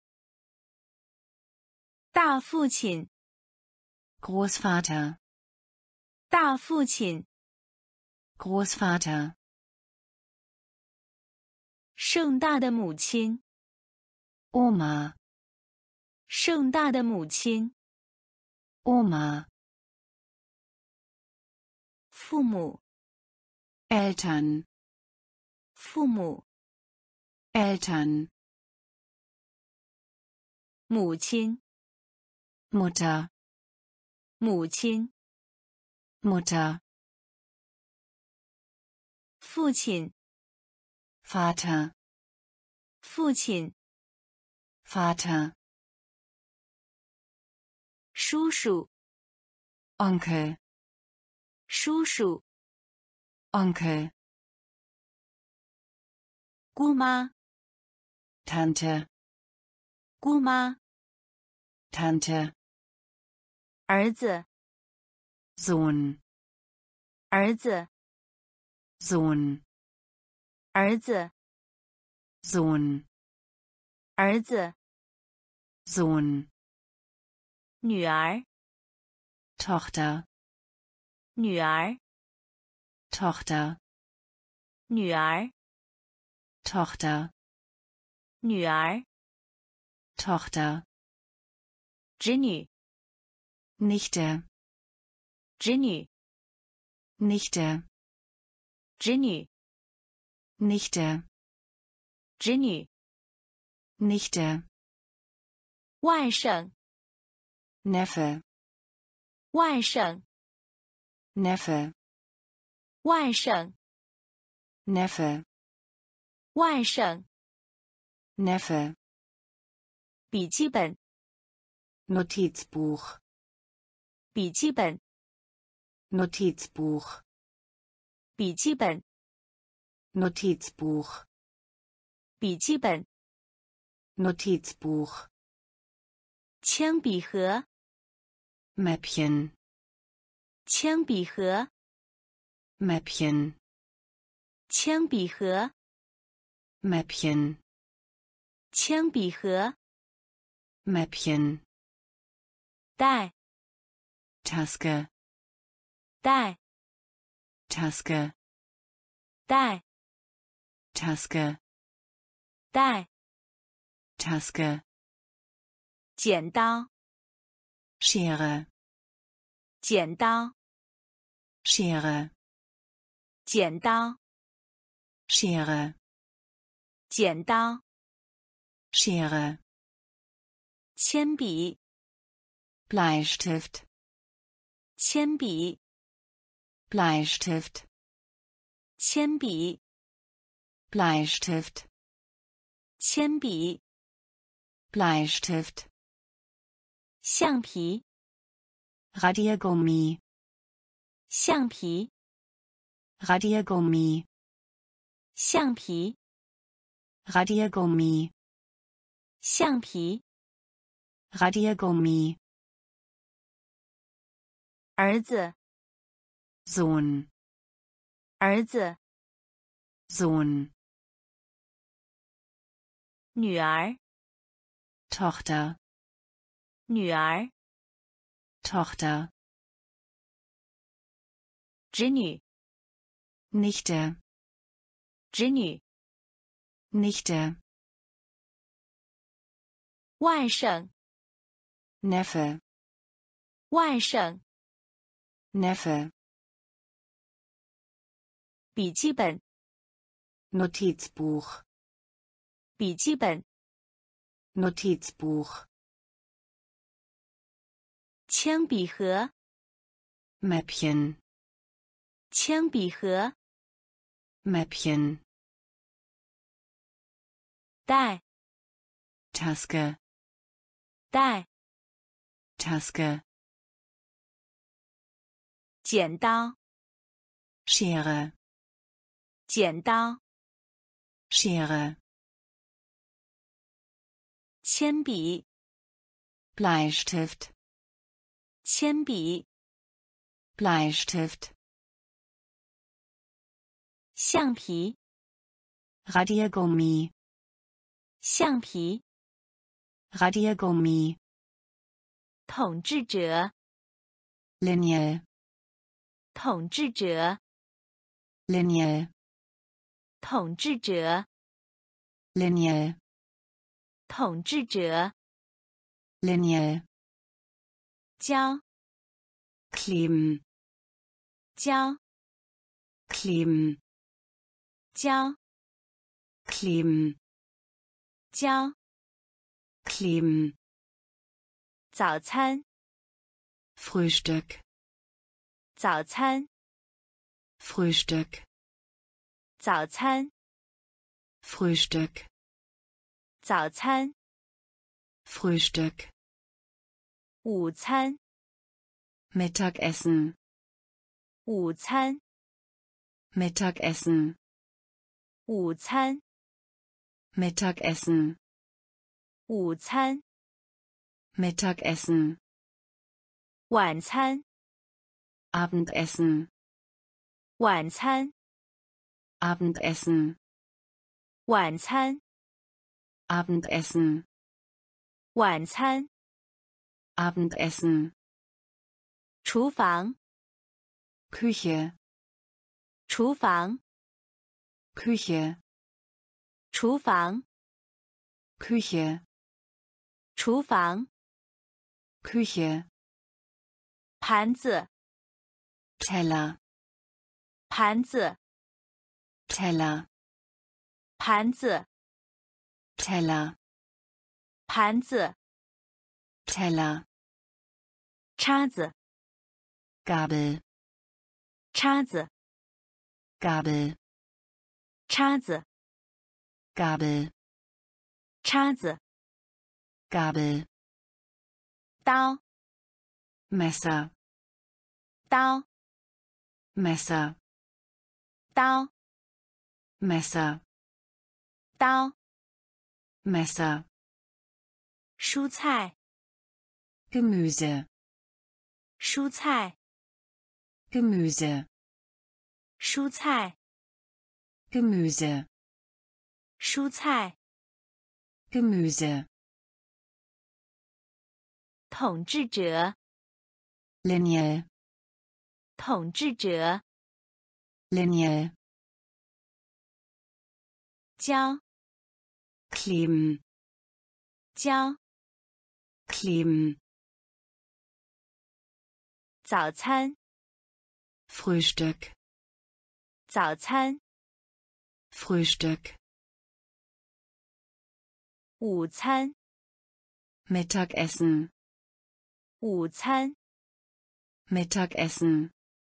大父亲， Großvater. 大父亲， Großvater. 盛大的母亲， Oma. 盛大的母亲， Oma. 父母， Eltern. 父母， Eltern. 母亲， Mutter. 母亲， Mutter. 父亲， Vater. 父亲， Vater. 叔叔， Onkel. 叔叔， Onkel. 姑妈， Tante. 姑妈， Tante. 儿子， Sohn. 儿子， Sohn. 儿子， Sohn. 儿子， Sohn. 女儿， Tochter. 女儿， Tochter. 女儿， Tochter. 女儿， Tochter. 侄女， Nichte. 侄女， Nichte. 侄女， Nichte. 侄女， Nichte. 外甥， Neffe. 外甥， Neffe. 外甥， Neffe. 外甥， Neffe. 笔记本， Notizbuch. 笔记本， Notizbuch. 笔记本， Notizbuch. 笔记本 Notizbuch 铅笔盒 Mäppchen 铅笔盒 Mäppchen 铅笔盒 Mäppchen 铅笔盒 Mäppchen 带 Taske 带 Taske 带 Taske 带 Taske 剪刀 Schere 剪刀 Schere 剪刀 Schere 剪刀 Schere 铅笔 Bleistift 铅笔 Bleistift 铅笔 Bleistift 铅笔 Bleistift 橡皮 Radiergummi 橡皮 Radiergummi 橡皮 Radiergummi 橡皮 Radiergummi 儿子 Sohn 儿子 Sohn 女儿 Tochter 女儿 Tochter 侄女 Nichte 侄女 Nichte 外甥 Neffe 外甥 Neffe 笔记本 Notizbuch 笔记本 Notizbuch 铅笔盒 Mäppchen 铅笔盒 Mäppchen 带 Taske 带 Taske 剪刀 Schere 剪刀 Schere 铅笔 Bleistift 铅笔 Bleistift 橡皮 Radiergummi 橡皮 Radiergummi 统治者 Linie 统治者 Linie 统治者 Linie 统治者 Linie 胶 Kleben 胶 Kleben 胶 Kleben 胶 Kleben 早餐 Frühstück 早餐 Frühstück 早餐 Frühstück 早餐 Frühstück 午餐 Mittagessen 午餐 Mittagessen 午餐 Mittagessen 午餐 Mittagessen 晚餐 Abendessen 晚餐 Abendessen 晚餐 Abendessen 晚餐 Abendessen 厨房 Küche 厨房 Küche 厨房 Küche 厨房 Küche 盘子 Teller 盘子 Teller 盘子 Teller 盘子 Teller 叉子 Gabel 叉子 Gabel 叉子 Gabel 叉子 Gabel 刀 Messer 刀 Messer 刀 Messer 刀 Messer, 蔬菜 Gemüse, 蔬菜 Gemüse, 蔬菜 Gemüse, 蔬菜 Gemüse, 统治者 Linie, 统治者 Linie, 胶 kleben, 胶 kleben, 早餐 Frühstück, 早餐 Frühstück, 午餐 Mittagessen, 午餐 Mittagessen,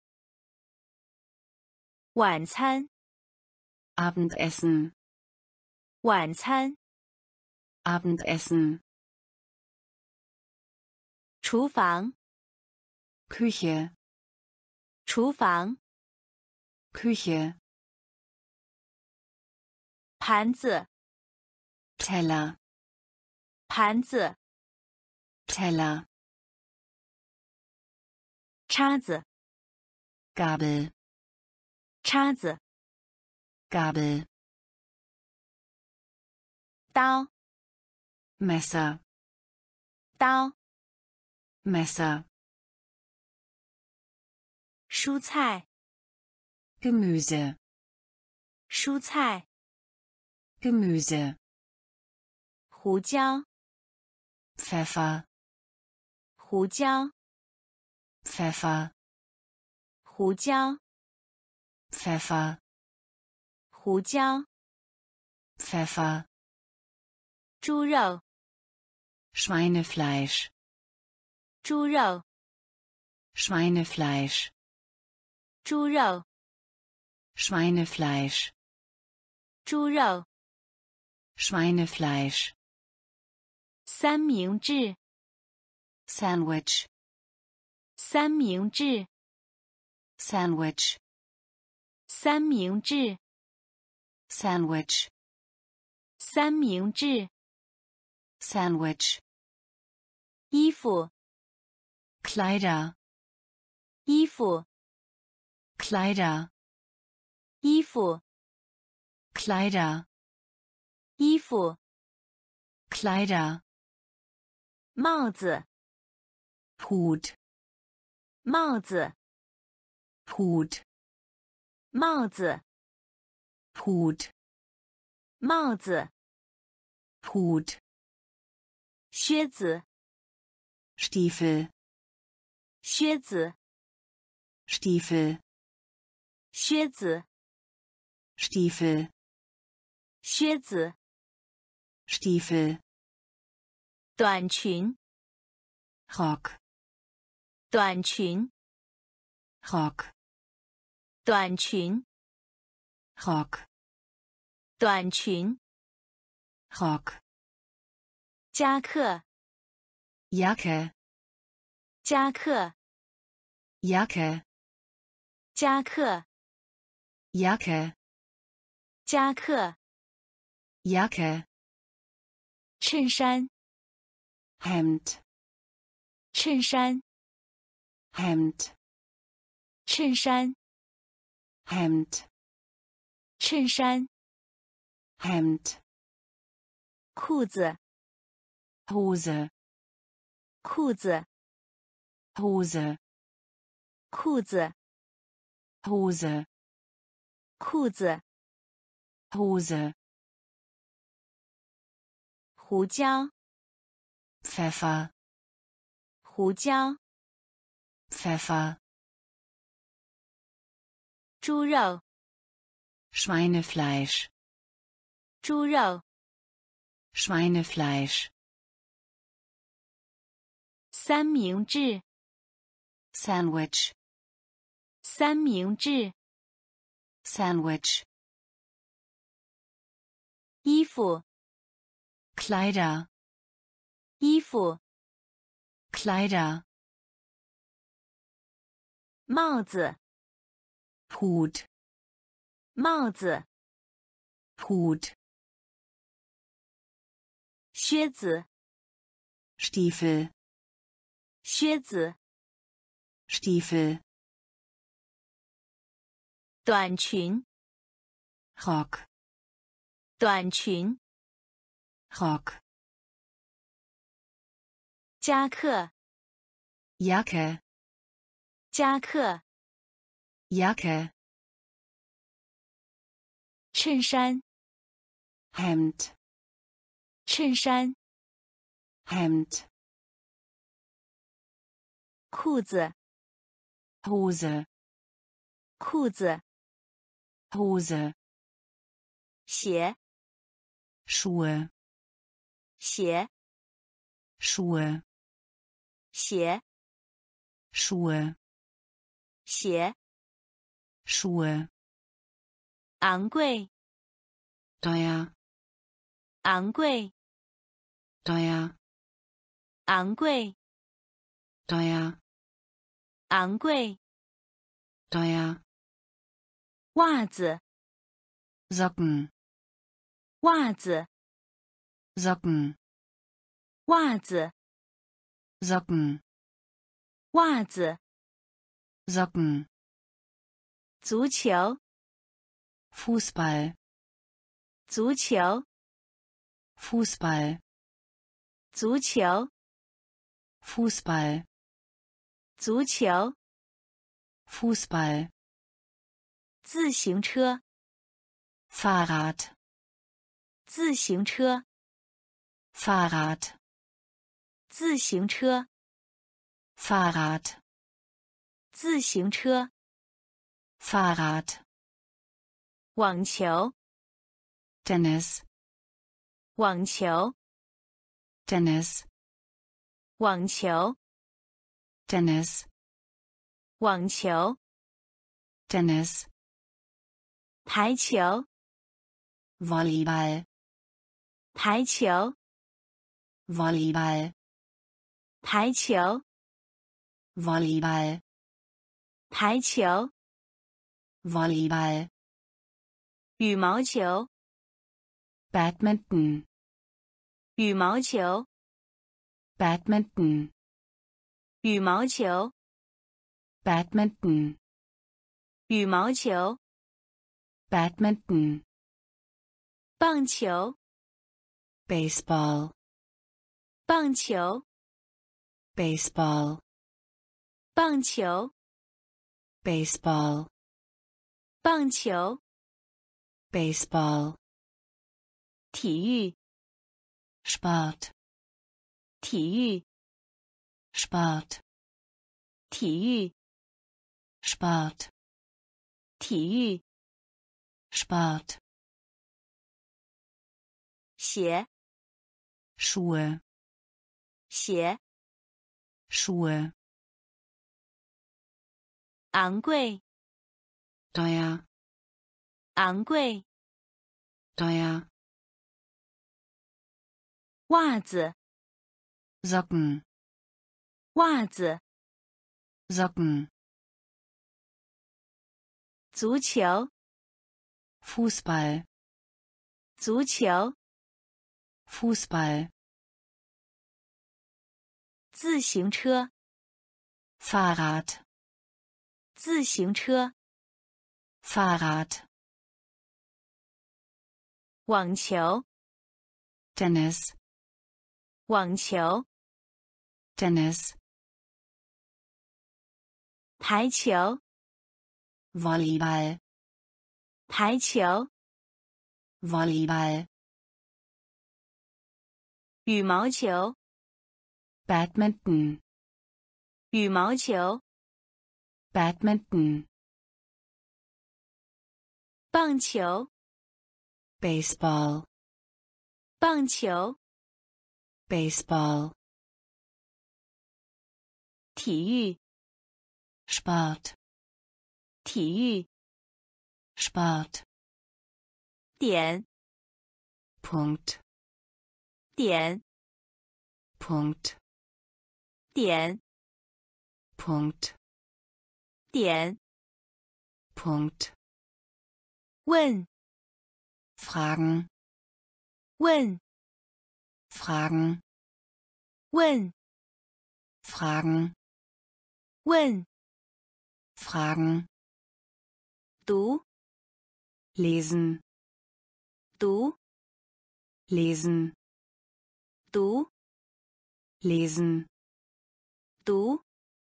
晚餐 Abendessen, 晚餐 Abendessen, 厨房 Küche, 厨房 Küche, 盘子 Teller, 盘子 Teller, 叉子 Gabel, 叉子 Gabel, 刀 Messer, 刀 Messer, 蔬菜 Gemüse, 蔬菜 Gemüse, 胡椒 Pfeffer, 胡椒 Pfeffer, 胡椒 Pfeffer, 胡椒 Pfeffer, 猪肉 Schweinefleisch, 猪肉 Schweinefleisch, 猪肉 Schweinefleisch, 猪肉 Schweinefleisch, 三明治 Sandwich, 三明治 Sandwich, 三明治 Sandwich, 三明治 Sandwich, 衣服 Kleider, 衣服 Kleider, 衣服 Kleider, 衣服 Kleider, 帽子 Hut, 帽子 Hut, 帽子 Hut, 帽子 Hut, 靴子 Stiefel, 靴子 Stiefel, 靴子 Stiefel, 靴子 Stiefel, 短裙 Rock, 短裙 Rock, 短裙 Rock, 短裙 Rock, 夹克 Jacke, 夹克 Jacke, 夹克 Jacke, 夹克 Jacke, 衬衫 Hemd, 衬衫 Hemd, 衬衫 Hemd, 衬衫 Hemd, 裤子 Hose, 裤子 Hose, 裤子 Hose, 裤子 Hose, 胡椒 Pfeffer, 胡椒 Pfeffer, 猪肉 Schweinefleisch, 猪肉 Schweinefleisch, 三明治 Sandwich, 三明治 Sandwich, 衣服 Kleider, 衣服 Kleider, 帽子 Hut, 帽子 Hut, 靴子， Stiefel, 靴子， Stiefel, 短裙， Rock, 短裙， Rock, 夹克， Jacke, 夹克， Jacke, 衬衫， Hemd, 衬衫， Hemd, 裤子， Hose, 裤子， Hose, 鞋， Schuhe, 鞋， Schuhe, 鞋， Schuhe, 鞋， Schuhe, 昂贵， teuer, 昂贵， teuer, 昂贵， teuer, 昂贵， teuer, 袜子， Socken, 袜子， Socken, 袜子， Socken, 袜子， Socken, 足球， Fußball, 足球， Fußball, 足球， Fußball, 足球， Fußball, 自行车， Fahrrad, 自行车， Fahrrad, 自行车， Fahrrad, 自行车， Fahrrad, 网球， Tennis, 网球， Tennis, 网球， Tennis, 网球， Tennis, 台球， Volleyball, 台球， Volleyball, 台球， Volleyball, 台球， Volleyball, 羽毛球， Badminton, 羽毛球， Badminton, 羽毛球， Badminton, 羽毛球， Badminton, 棒球， Baseball, 棒球， Baseball, 棒球， Baseball, 棒球， Baseball, 体育， Sport, 体育， Sport, 体育， Sport, 体育， Sport, 鞋， Schuhe, 鞋， Schuhe, 昂贵， teuer, 昂贵， teuer, 袜子， Socken, 袜子， Socken, 足球， Fußball, 足球， Fußball, 自行车， Fahrrad, 自行车， Fahrrad, 网球， Tennis, 网球， Tennis, 台球， Volleyball, 台球， Volleyball, 羽毛球， Badminton, 羽毛球， Badminton, 棒球， Baseball, 棒球， Baseball, 体育， Sport, 体育， Sport, 点， Punkt, 点， Punkt, 点， Punkt, 点， Punkt, 问， Fragen, 问， Fragen, 问 Fragen, 问 Fragen, 读 lesen, 读 lesen, 读 lesen, 读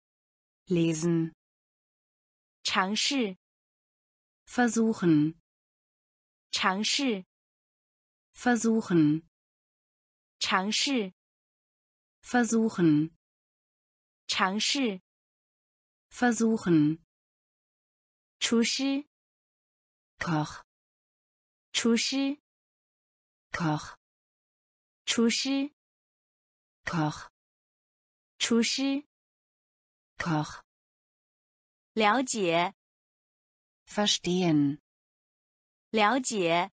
lesen, 尝试 versuchen, 尝试 versuchen, 尝试 versuchen, 尝试 versuchen, 厨师 Koch, 厨师 Koch, 厨师 Koch, 厨师 Koch, 了解 verstehen, 了解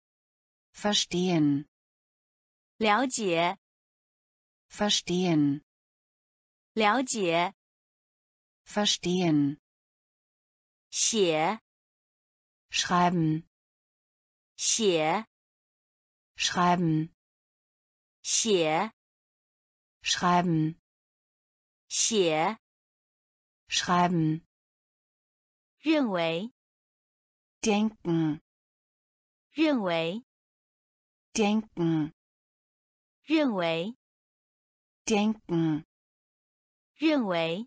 verstehen, 了解 verstehen, 了解 verstehen, 写 schreiben, 写 schreiben, 写 schreiben, 写 schreiben, 认为 denken, 认为 denken, 认为 denken, 认为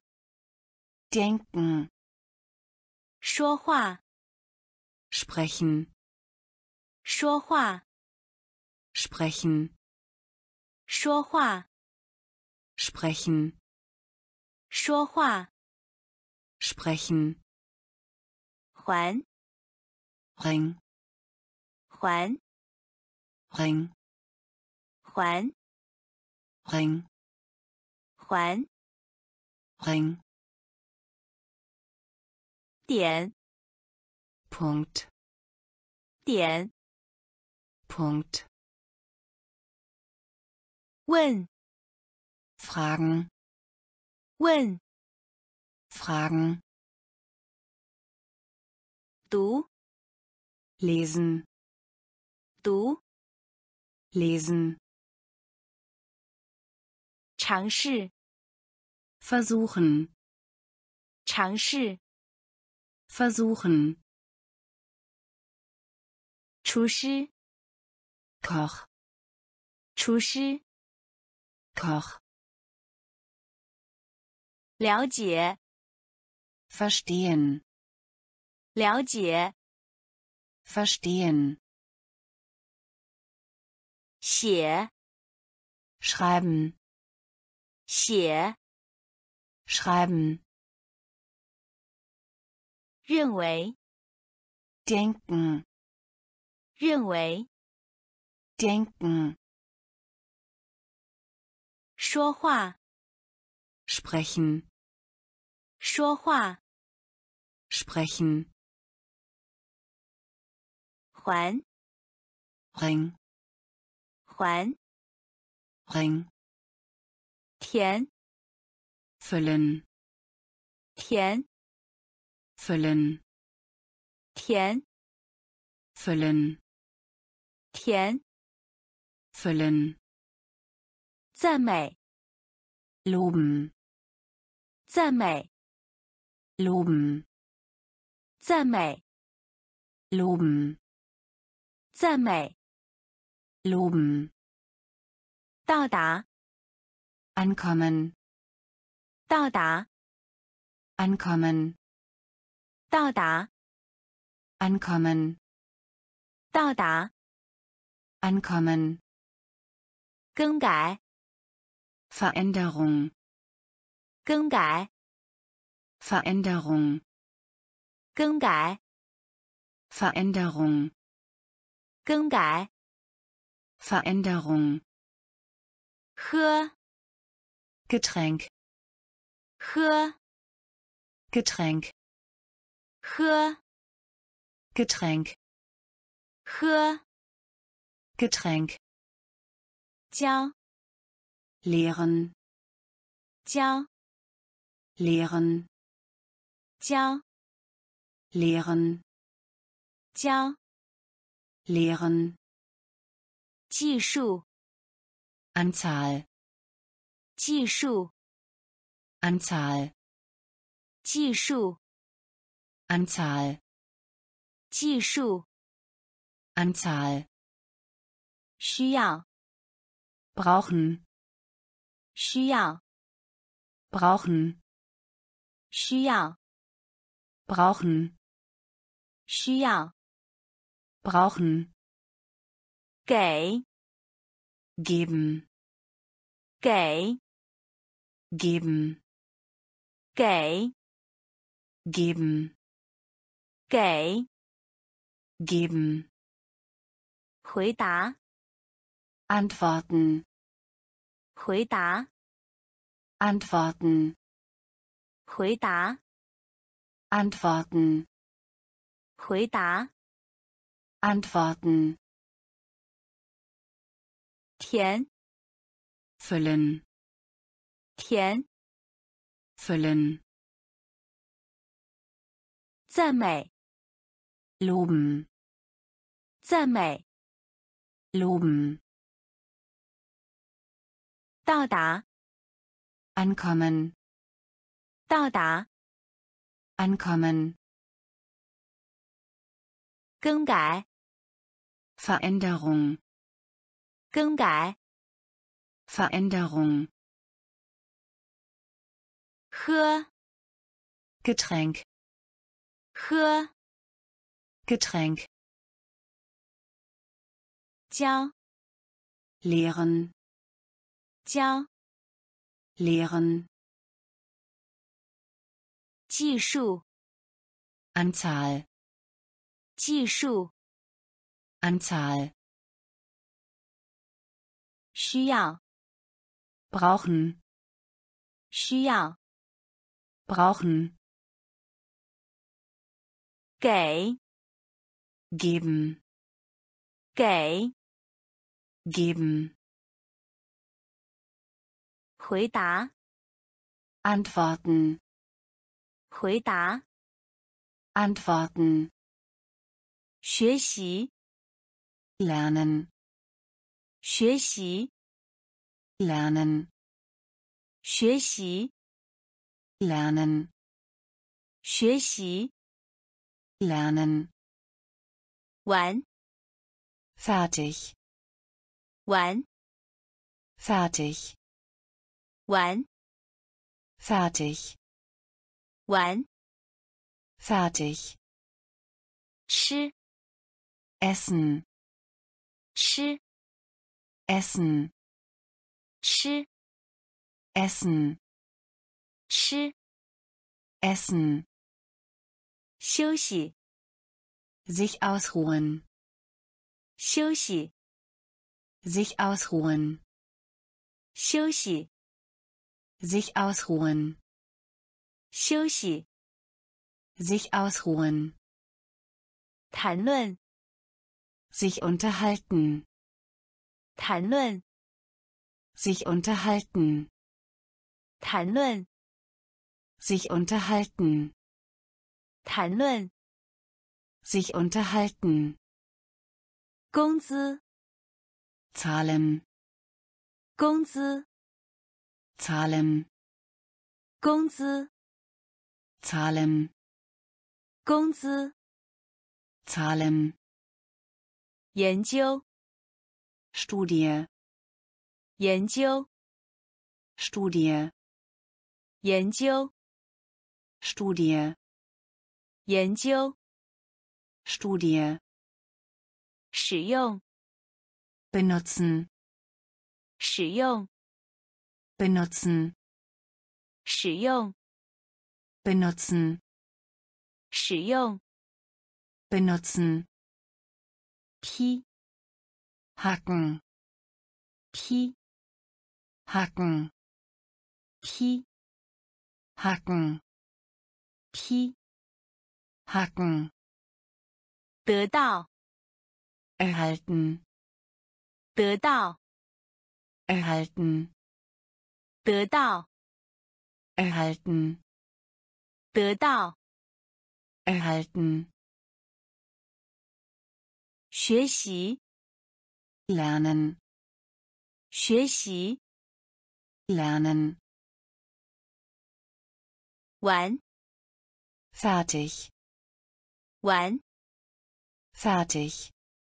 denken, 说话 sprechen, 说话 sprechen, 说话 sprechen, 说话 sprechen, 还 Ring, 还 Ring, 还 Ring, 还 Ring, 点 Punkt, 点 Punkt, 问 Fragen, 问 Fragen, 读 lesen, 读 lesen, 尝试 versuchen, 尝试 versuchen, 厨师 Koch, 厨师 Koch, 了解 verstehen, 了解 verstehen, 写 schreiben, 写 schreiben, 认为 denken, 认为 denken, 说话 sprechen, 说话 sprechen, 还 Ring, 还 Ring, 填 füllen, 填 füllen, 填 füllen, 填 füllen, 赞美 loben, 赞美 loben, 赞美 loben, 赞美 loben, 到达 ankommen, 到达 ankommen, 到达 ankommen, 到达 ankommen, 更改 Veränderung, 更改 Veränderung, 更改 Veränderung, 更改 Veränderung, 喝 Getränk, 喝 Getränk, 喝 Getränk, 喝 Getränk, 教 lehren, 教 lehren, 教 lehren, 教 lehren, 技术 Anzahl, 计数， Anzahl, 计数， Anzahl, 计数， Anzahl, 需要， brauchen, 需要， brauchen, 需要， brauchen, 需要， brauchen, 给， geben, 给， geben, 给， geben, 给， geben, 回答， antworten, 回答， antworten, 回答， antworten, 回答， antworten, 填， füllen, 填， füllen, 赞美， loben, 赞美， loben, 到达， ankommen, 到达， ankommen, 更改， Veränderung, 更改， Veränderung, 喝， Getränk, 喝， Getränk, 教， lehren, 教， lehren, 计数， Anzahl, 计数， Anzahl, 需要， brauchen, 需要， brauchen, 给， geben, 给， geben, 回答， antworten, 回答， antworten, 学习， lernen, 学习， lernen, 学习， lernen, 学习， lernen, 玩， fertig, 玩， fertig, 玩， fertig, 玩， fertig, 吃， essen, 吃， essen, 吃， essen, 吃， essen, 休息， sich ausruhen, 休息， sich ausruhen, 休息， sich ausruhen, 休息， sich ausruhen, 谈论， sich unterhalten, 谈论， sich unterhalten, 谈论， sich unterhalten, 谈论， sich unterhalten, 工资， zahlen, 工资， zahlen, 工资， zahlen, 工资， zahlen, 研究， Studie, 研究， Studie, 研究， Studie, 研究， Studie, 使用， benutzen, 使用， benutzen, 使用， benutzen, 使用， benutzen, 踢， hacken, 踢， hacken, 踢， hacken, 踢， hacken, 得到， erhalten, 得到， erhalten, 得到， erhalten, 得到， erhalten, 学习， lernen, 学习 lernen, 玩 fertig, 玩 fertig,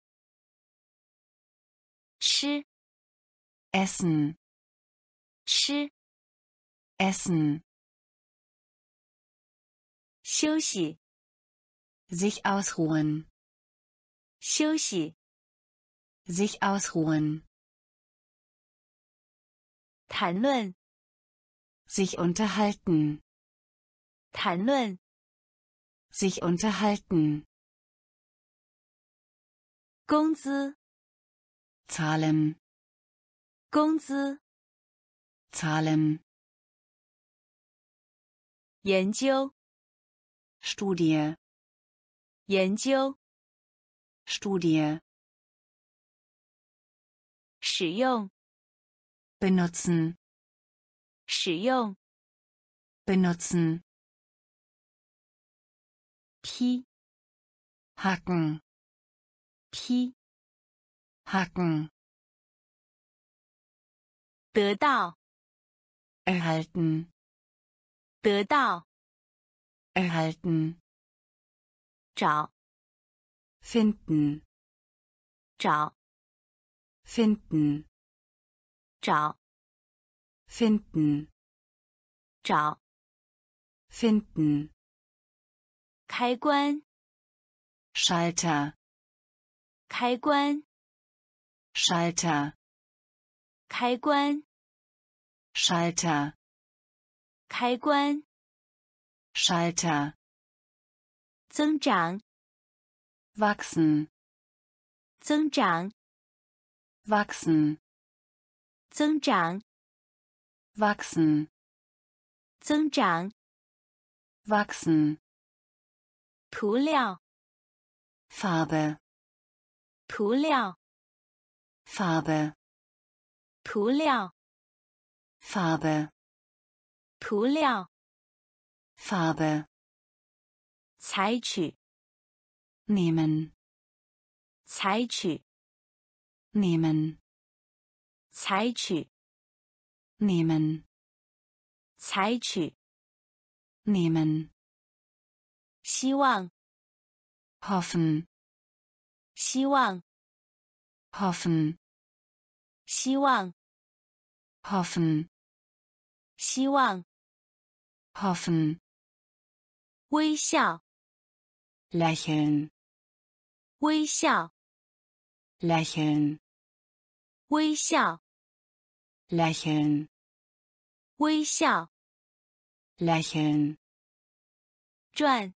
吃 essen, 吃 essen, 休息 sich ausruhen, 休息 sich ausruhen, 谈论 sich unterhalten, 谈论 sich unterhalten, 工资 zahlen, 工资 zahlen, 研究 Studie, 研究 Studie, 使用 benutzen, 使用 benutzen, 劈 hacken, 劈 hacken, 得到 erhalten, 得到 erhalten, 找 finden, 找 finden, 找 finden, 找 finden, 开关 Schalter, 开关 Schalter, 开关 Schalter, 开关 Schalter, 增长 wachsen, 增长 wachsen, 增长 wachsen, 增长 wachsen, 涂料 Farbe, 涂料 Farbe, 涂料 Farbe, 涂料 Farbe, 采取 nehmen, 采取 nehmen, 采取 nehmen, 采取 nehmen, 希望 hoffen, 希望 hoffen, 希望 hoffen, 希望 hoffen, 微笑 lächeln, 微笑 lächeln, 微笑 lächeln, 微笑 lächeln, 转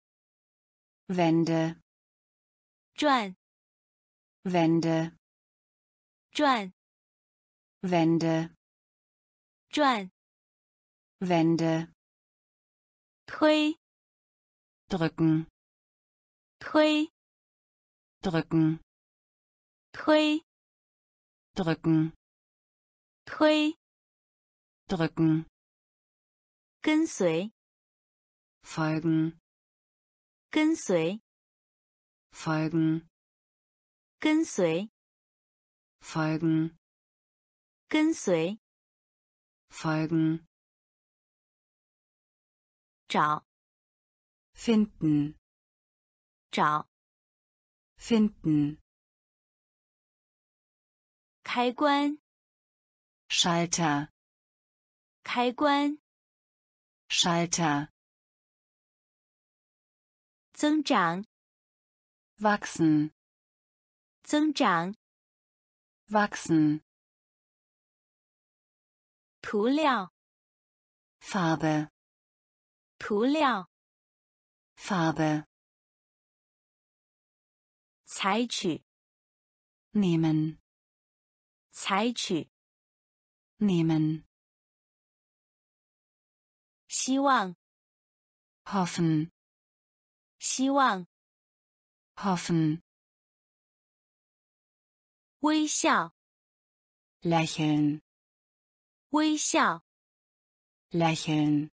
Wände, 转 Wände, 转 Wände, 转 Wände, 推 drücken, 推 drücken, 推 drücken, 推 drücken, 跟随 folgen, 跟随 folgen, 跟随 folgen, 跟随 folgen, 找 finden, 找 finden, 开关 Schalter, 开关 Schalter, 增长 wachsen, 增长 wachsen, 涂料 Farbe, 涂料 Farbe, 采取 nehmen, 采取 nehmen, 希望 hoffen, 希望 hoffen, 微笑 lächeln, 微笑 lächeln,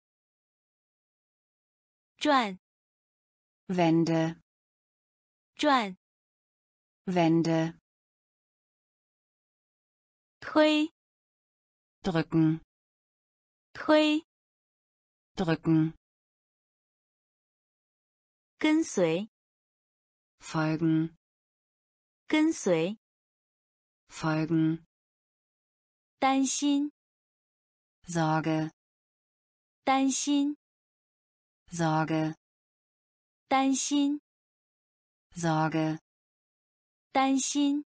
转 Wände, 转 Wände, 推， drücken, 推， drücken, 跟随， folgen, 跟随， folgen, 担心， Sorge, 担心， Sorge, 担心， Sorge, 担心，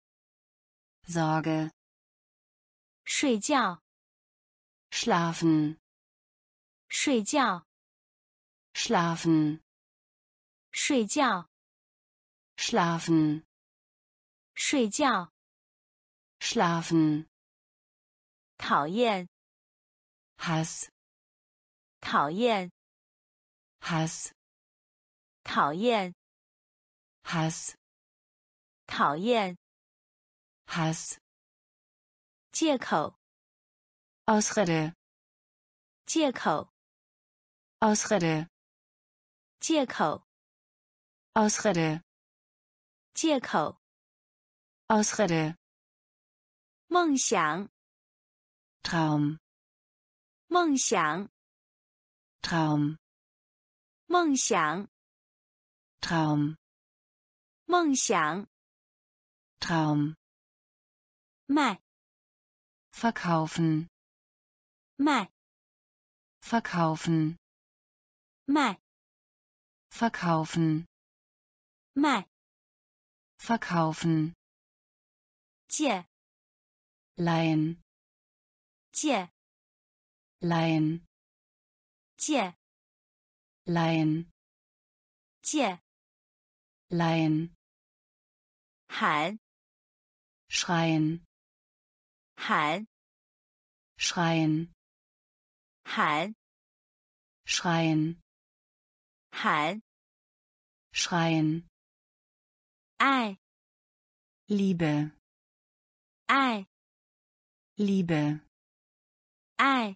Sorge, 睡觉， schlafen, 睡觉， schlafen, 睡觉， schlafen, 睡觉， schlafen, 讨厌， Hass, 讨厌， Hass, 讨厌， Hass, 讨厌， Hass, 借口， Ausrede, 借口， Ausrede, 借口， Ausrede, 借口， Ausrede, 梦想， Traum, 梦想， Traum, 梦想， Traum, 梦想， Traum, 卖， verkaufen, 卖， verkaufen, 卖， verkaufen, 卖， verkaufen, 借， leihen, 借， leihen, 借， leihen, 借， leihen, 喊， schreien, 喊， schreien, 喊， schreien, 喊， schreien, 爱， Liebe, 爱， Liebe, 爱，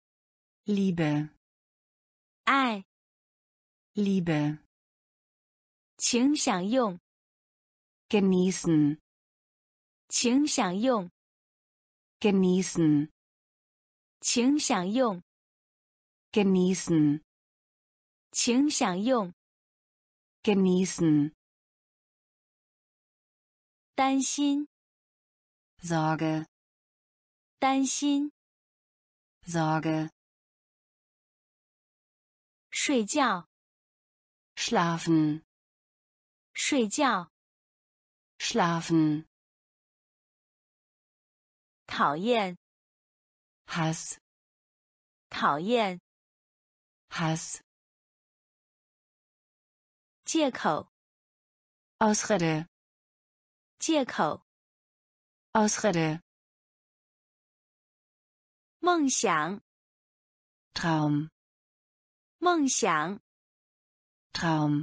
Liebe, 爱， Liebe, 请享用， genießen, 请享用， genießen, 请享用， genießen, 请享用， genießen, 担心， Sorge, 担心， Sorge, 睡觉， schlafen, 睡觉， schlafen, 讨厌， Hass, 讨厌， Hass, 借口， Ausrede, 借口， Ausrede, 梦想， Traum, 梦想， Traum,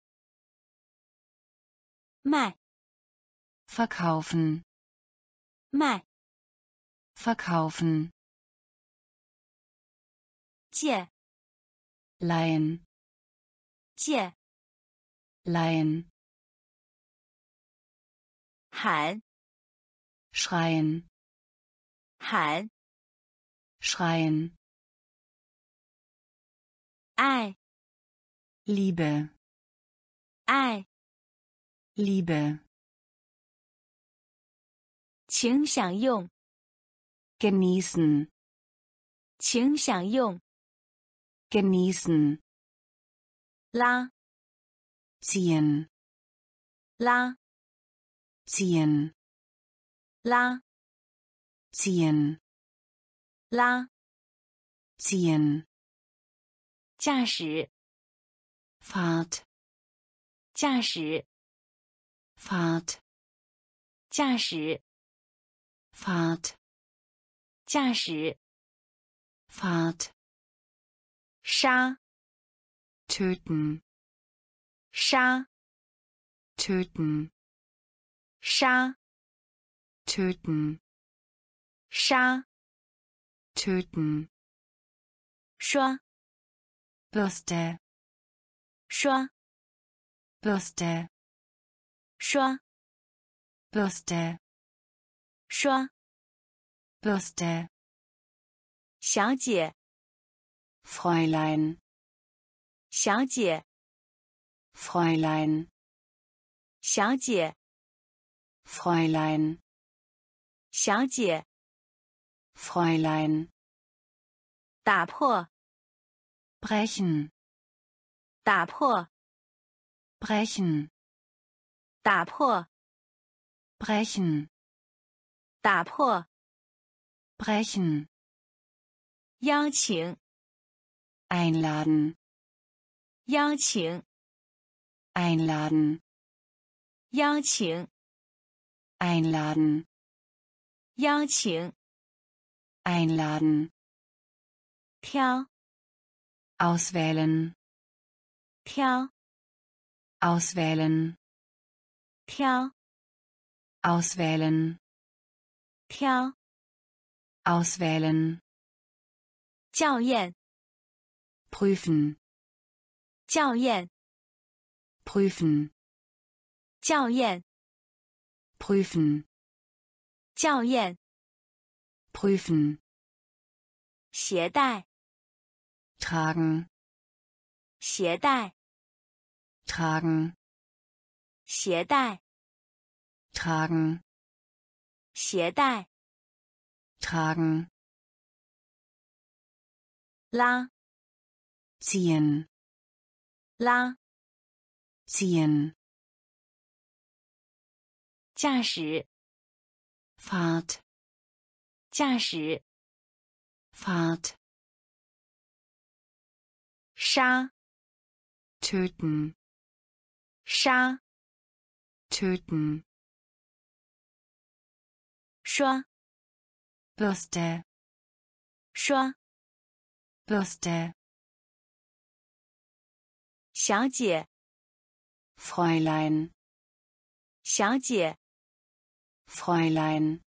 卖， verkaufen, 卖， verkaufen, 借， leihen, 借， leihen, 喊， schreien, 喊， schreien, 爱， Liebe, 爱， Liebe, 请享用， genießen, 请享用， genießen, 拉， ziehen, 拉， ziehen, 拉， ziehen, 拉， ziehen, 驾驶， Fahrt, 驾驶， Fahrt, 驾驶， Fahrt, 驾驶， Fahrt, 杀， töten, 杀， töten, 杀， töten, 杀， töten, 刷， Bürste, 刷， Bürste, 刷， Bürste, 刷， Bürste, 小姐， Fräulein, 小姐， Fräulein, 小姐， Fräulein, 小姐， Fräulein, 打破， brechen, 打破， brechen, 打破， brechen, 打破， brechen, 邀请， einladen, 邀请， einladen, 邀请， einladen, 邀请， einladen, 挑， auswählen, 挑， auswählen, 挑， auswählen, 挑， auswählen, 校验， prüfen, 校验， prüfen, 校验， prüfen, 校验， prüfen, 携带， tragen, 携带， tragen, 携带， tragen, 携带， tragen, 拉， ziehen, 拉， ziehen, 驾驶， Fahrt, 驾驶， Fahrt, 杀， töten, 杀， töten, 刷， Bürste, 刷， Bürste, 小姐， Fräulein, 小姐， Fräulein,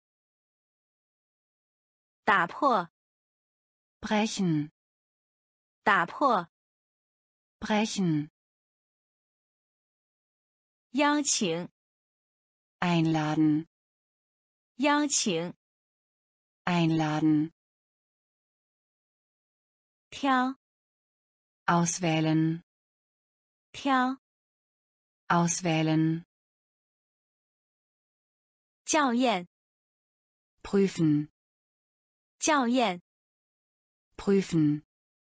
打破， brechen, 打破， brechen, 邀请， einladen, 邀请， einladen, 挑， auswählen, 挑， auswählen, 校验， prüfen, 校验， prüfen,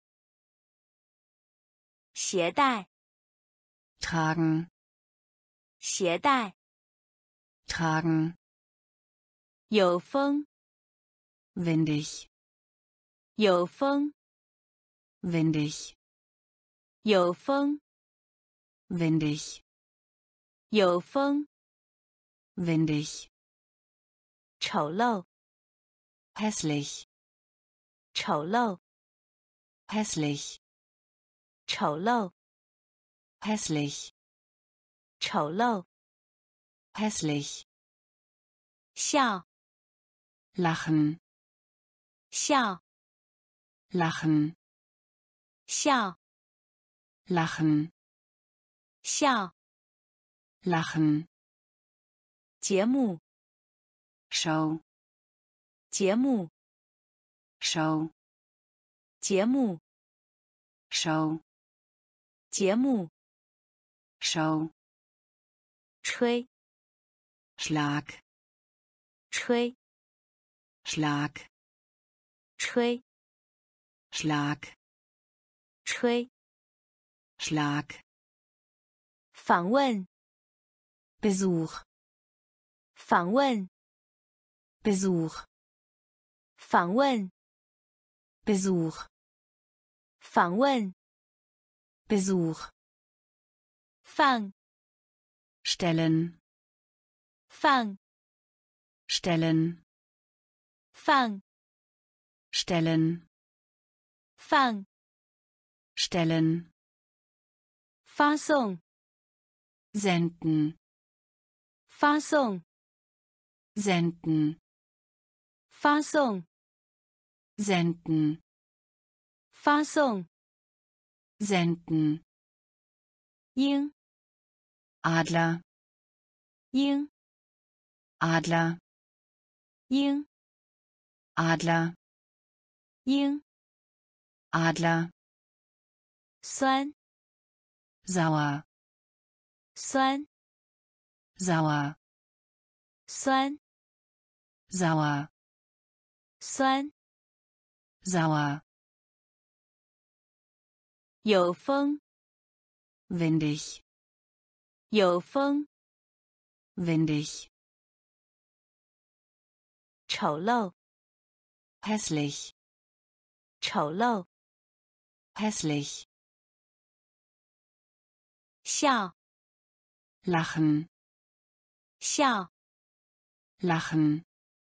携带， tragen, 携带， tragen, 有风， windig, 有风， windig, 有风， windig, 有风， windig, 丑陋， hässlich, 丑陋， hässlich, 丑陋， hässlich, 丑陋， hässlich, 笑， lachen, 笑， lachen, 笑， lachen, 笑， lachen, 节目， Show, 节目， Show, 节目， Show, 节目， Show, 吹， Schlag, 吹， Schlag, 吹， Schlag, 吹， Schlag, 访问， Besuch, 访问， Besuch, 访问， Besuch, 访问， Besuch, 放， stellen, 放， stellen, 放， stellen, 放， stellen, 发送， senden, 发送， senden, 发送， senden, 发送， senden, 鹰， Adler, 鹰， Adler, 鹰， Adler, 鹰 Adler, 酸 sauer, 酸 sauer, 酸 sauer, 酸 sauer, 有风 windig, 有风 windig, 丑陋 hässlich, 丑陋 hässlich, 笑 lachen, 笑 lachen,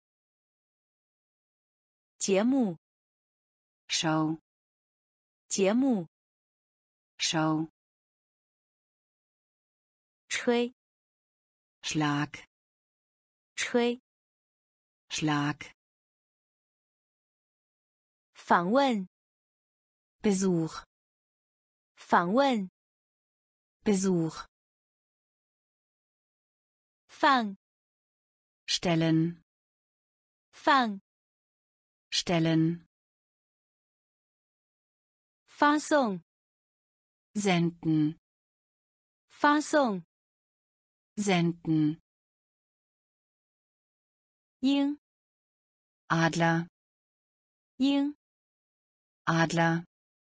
节目 Show, 节目 Show, 吹 Schlag, 吹 Schlag, 访问 Besuch, 访问 Besuch, 放 stellen, 放 stellen, 发送 senden, 发送 senden, 鹰 Adler, 鹰 Adler,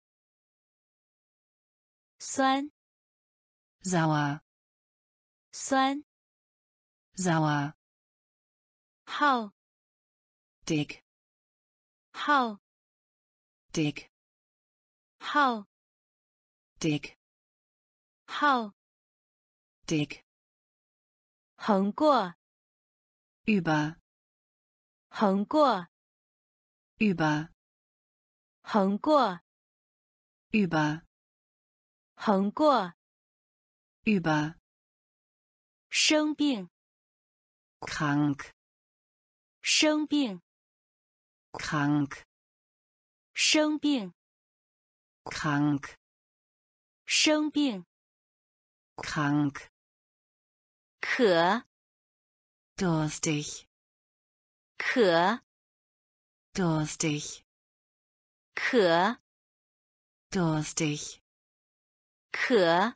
酸 sauer, 酸 sauer, 号 dick, 号 dick, 号 dick, 号 dick, 横过 über, 横过 über, 横过 über, 横过 über, 生病 krank, 生病 krank, 生病 krank, 生病 krank, 渴 durstig, 渴 durstig, 渴 durstig, 渴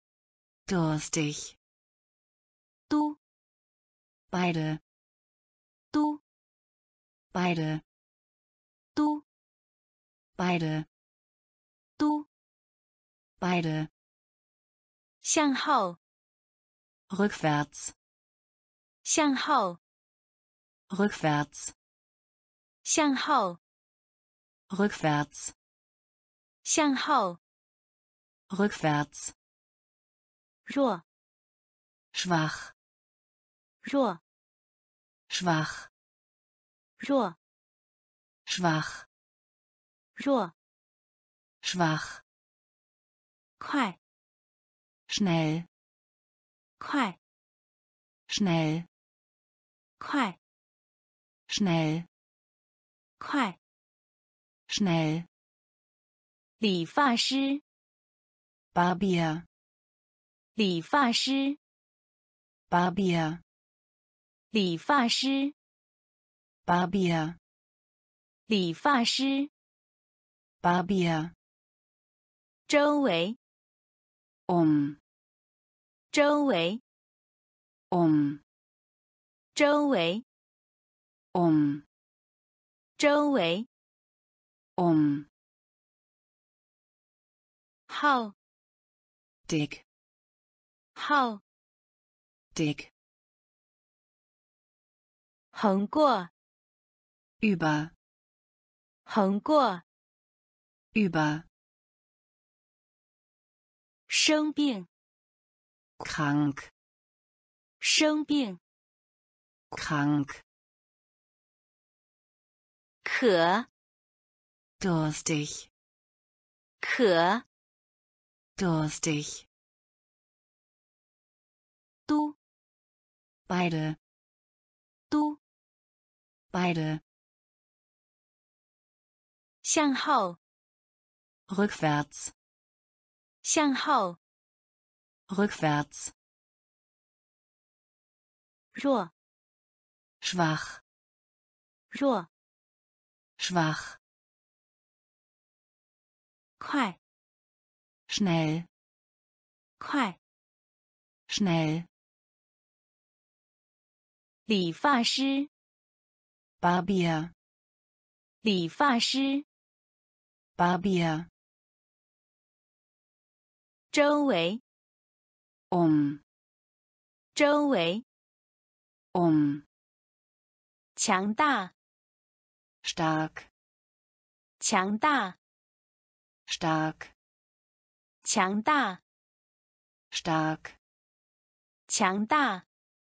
durstig, 都 beide, 都 beide, 都 beide, 都 beide, 向后 rückwärts, 向后 rückwärts, 向后 rückwärts, 向后 rückwärts, 弱 schwach, 弱 schwach, 弱 schwach, 弱 schwach, 快 schnell, 快 schnell, 快 schnell, 快 schnell, 理发师 Barbier, 理发师 Barbier, 理发师 Barbier, 理发师 Barbier, 周围 周围 周围 周围 号 dick, 号 dick, 横过 über, 横过 über, 生病 krank, 生病 krank, 渴 durstig, 渴 durstig, 都 beide, 都 beide, 向后 rückwärts, 向后 rückwärts, 弱 schwach, 弱 schwach, 快 schnell, 快， schnell, 理发师 Barbier, 理发师， Barbier, 周围 周围， 强大 stark, 强大 stark, 强大 stark, 强大，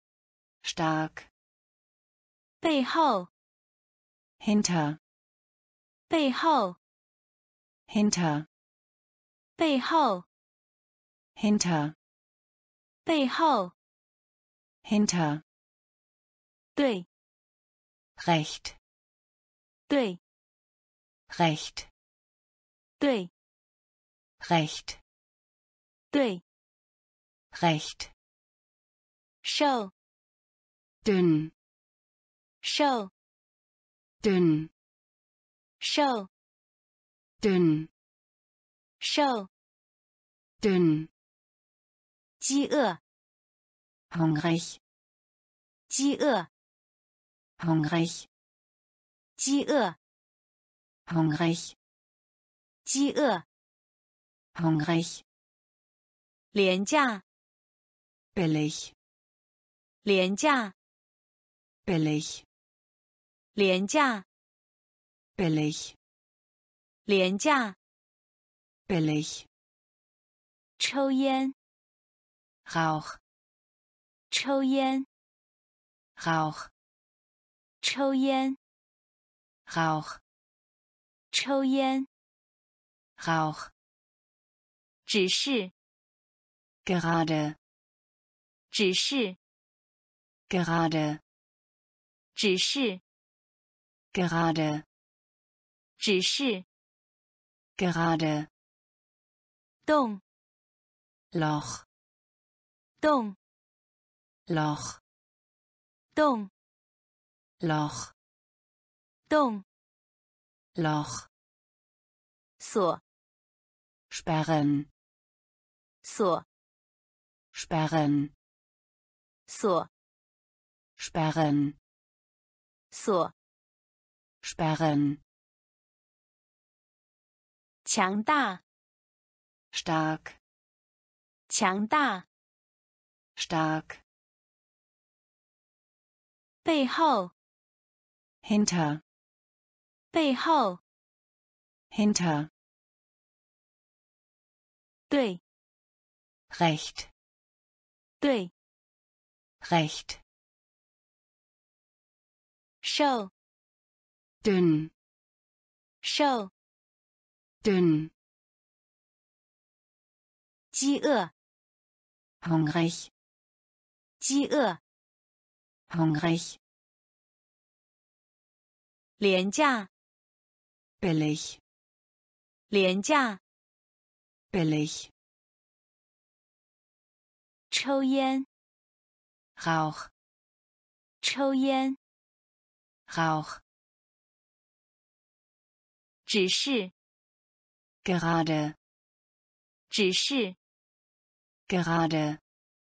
stark, 背后 hinter, 背后 hinter, 背后 hinter, 背后， hinter, 对 recht, 对 recht, 对 recht, 对， recht, 瘦 dünn, 瘦 dünn, 瘦 dünn, 瘦， dünn, 饥饿 hungrig, 饥饿 hungrig, 饥饿 hungrig, 饥饿， hungrig, 廉价 billig, 廉价 billig, 廉价 billig, 廉价， billig, 抽烟 Rauch, 抽烟 Rauch, 抽烟 Rauch, 抽烟， Rauch, 指示 gerade, 指示 gerade, 指示 gerade, 指示， gerade, 洞 Loch, 洞 Loch, 洞 Loch, 洞， Loch, 锁 sperren, 锁 sperren, 锁 sperren, 锁， sperren, 强大 stark, 强大， stark, 背后 hinter, 背后， hinter, 对 recht, 对， recht, 瘦 dünn, 瘦， dünn, 饥饿 hungrig, 饥饿， hungrig, 廉价 billig, 廉价， billig, 抽烟 Rauch, 抽烟， Rauch, 指示 gerade, 指示， gerade,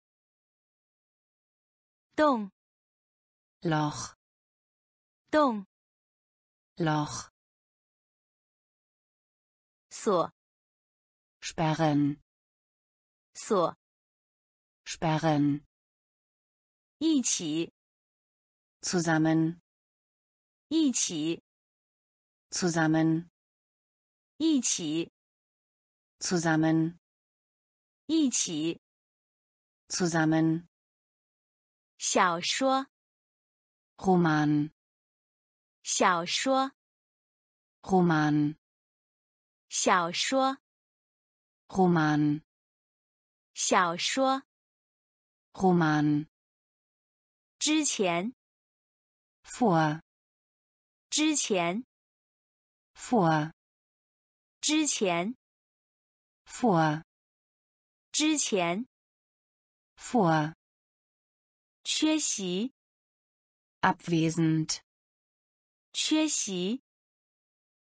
洞 Loch, 洞， Loch, 锁 sperren, 锁， sperren, 一起 zusammen, 一起 zusammen, 一起 zusammen, 一起， zusammen, 小说 Roman, 小说 Roman, 小说 Roman, 小说， Roman, 之前 vor, 之前 vor, 之前 vor, 之前， vor, 缺席 abwesend, 缺席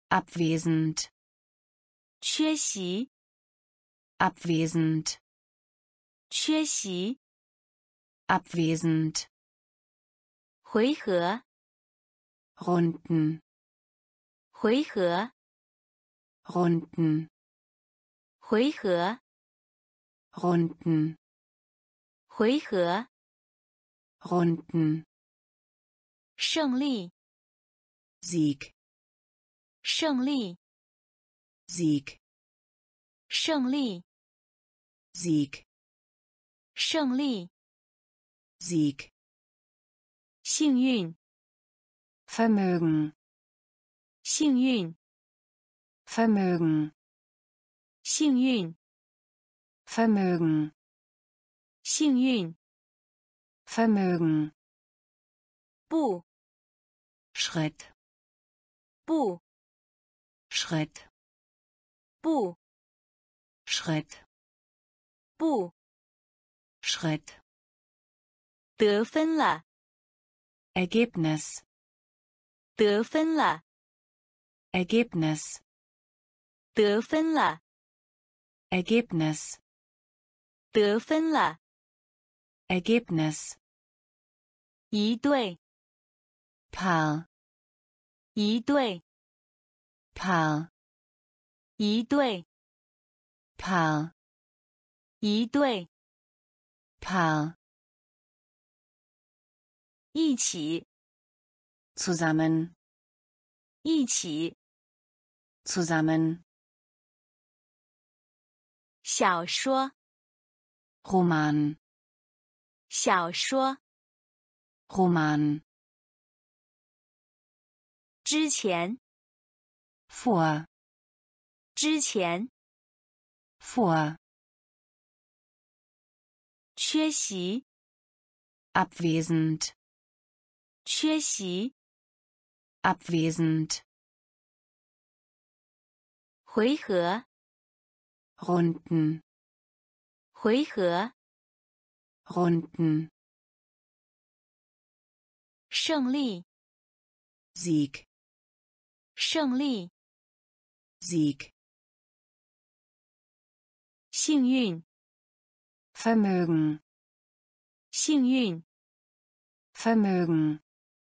abwesend, 缺席， abwesend, 缺席， abwesend, 回合， Runden, 回合， Runden, 回合， Runden, 回合， Runden, 胜利， Sieg, 胜利， Sieg, 胜利， Sieg, 胜利， Sieg, 幸运， Vermögen, 幸运， Vermögen, 幸运， Vermögen, 幸运， Vermögen, 不， Schritt, 不， Schritt, 不， Schritt, 不， Schritt, 得分了， Ergebnis, 得分了， Ergebnis, 得分了， Ergebnis, 得分了， Ergebnis, 一对， Paar, 一对， Paar, 一对， Paar, 一对， Paar, 一起， zusammen, 一起， zusammen, 小说， Roman, 小说， Roman, 之前， vor, 之前， vor, 缺席， abwesend, 缺席， abwesend, 回合， Runden, 回合， Runden, 胜利， Sieg, 胜利， Sieg, 幸运， Vermögen, 幸运， Vermögen,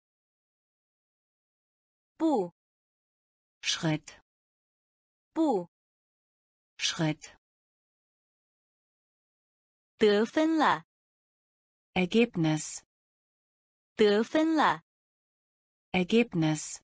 不， Schritt, 不， Schritt, 得分了， Ergebnis, 得分了， Ergebnis,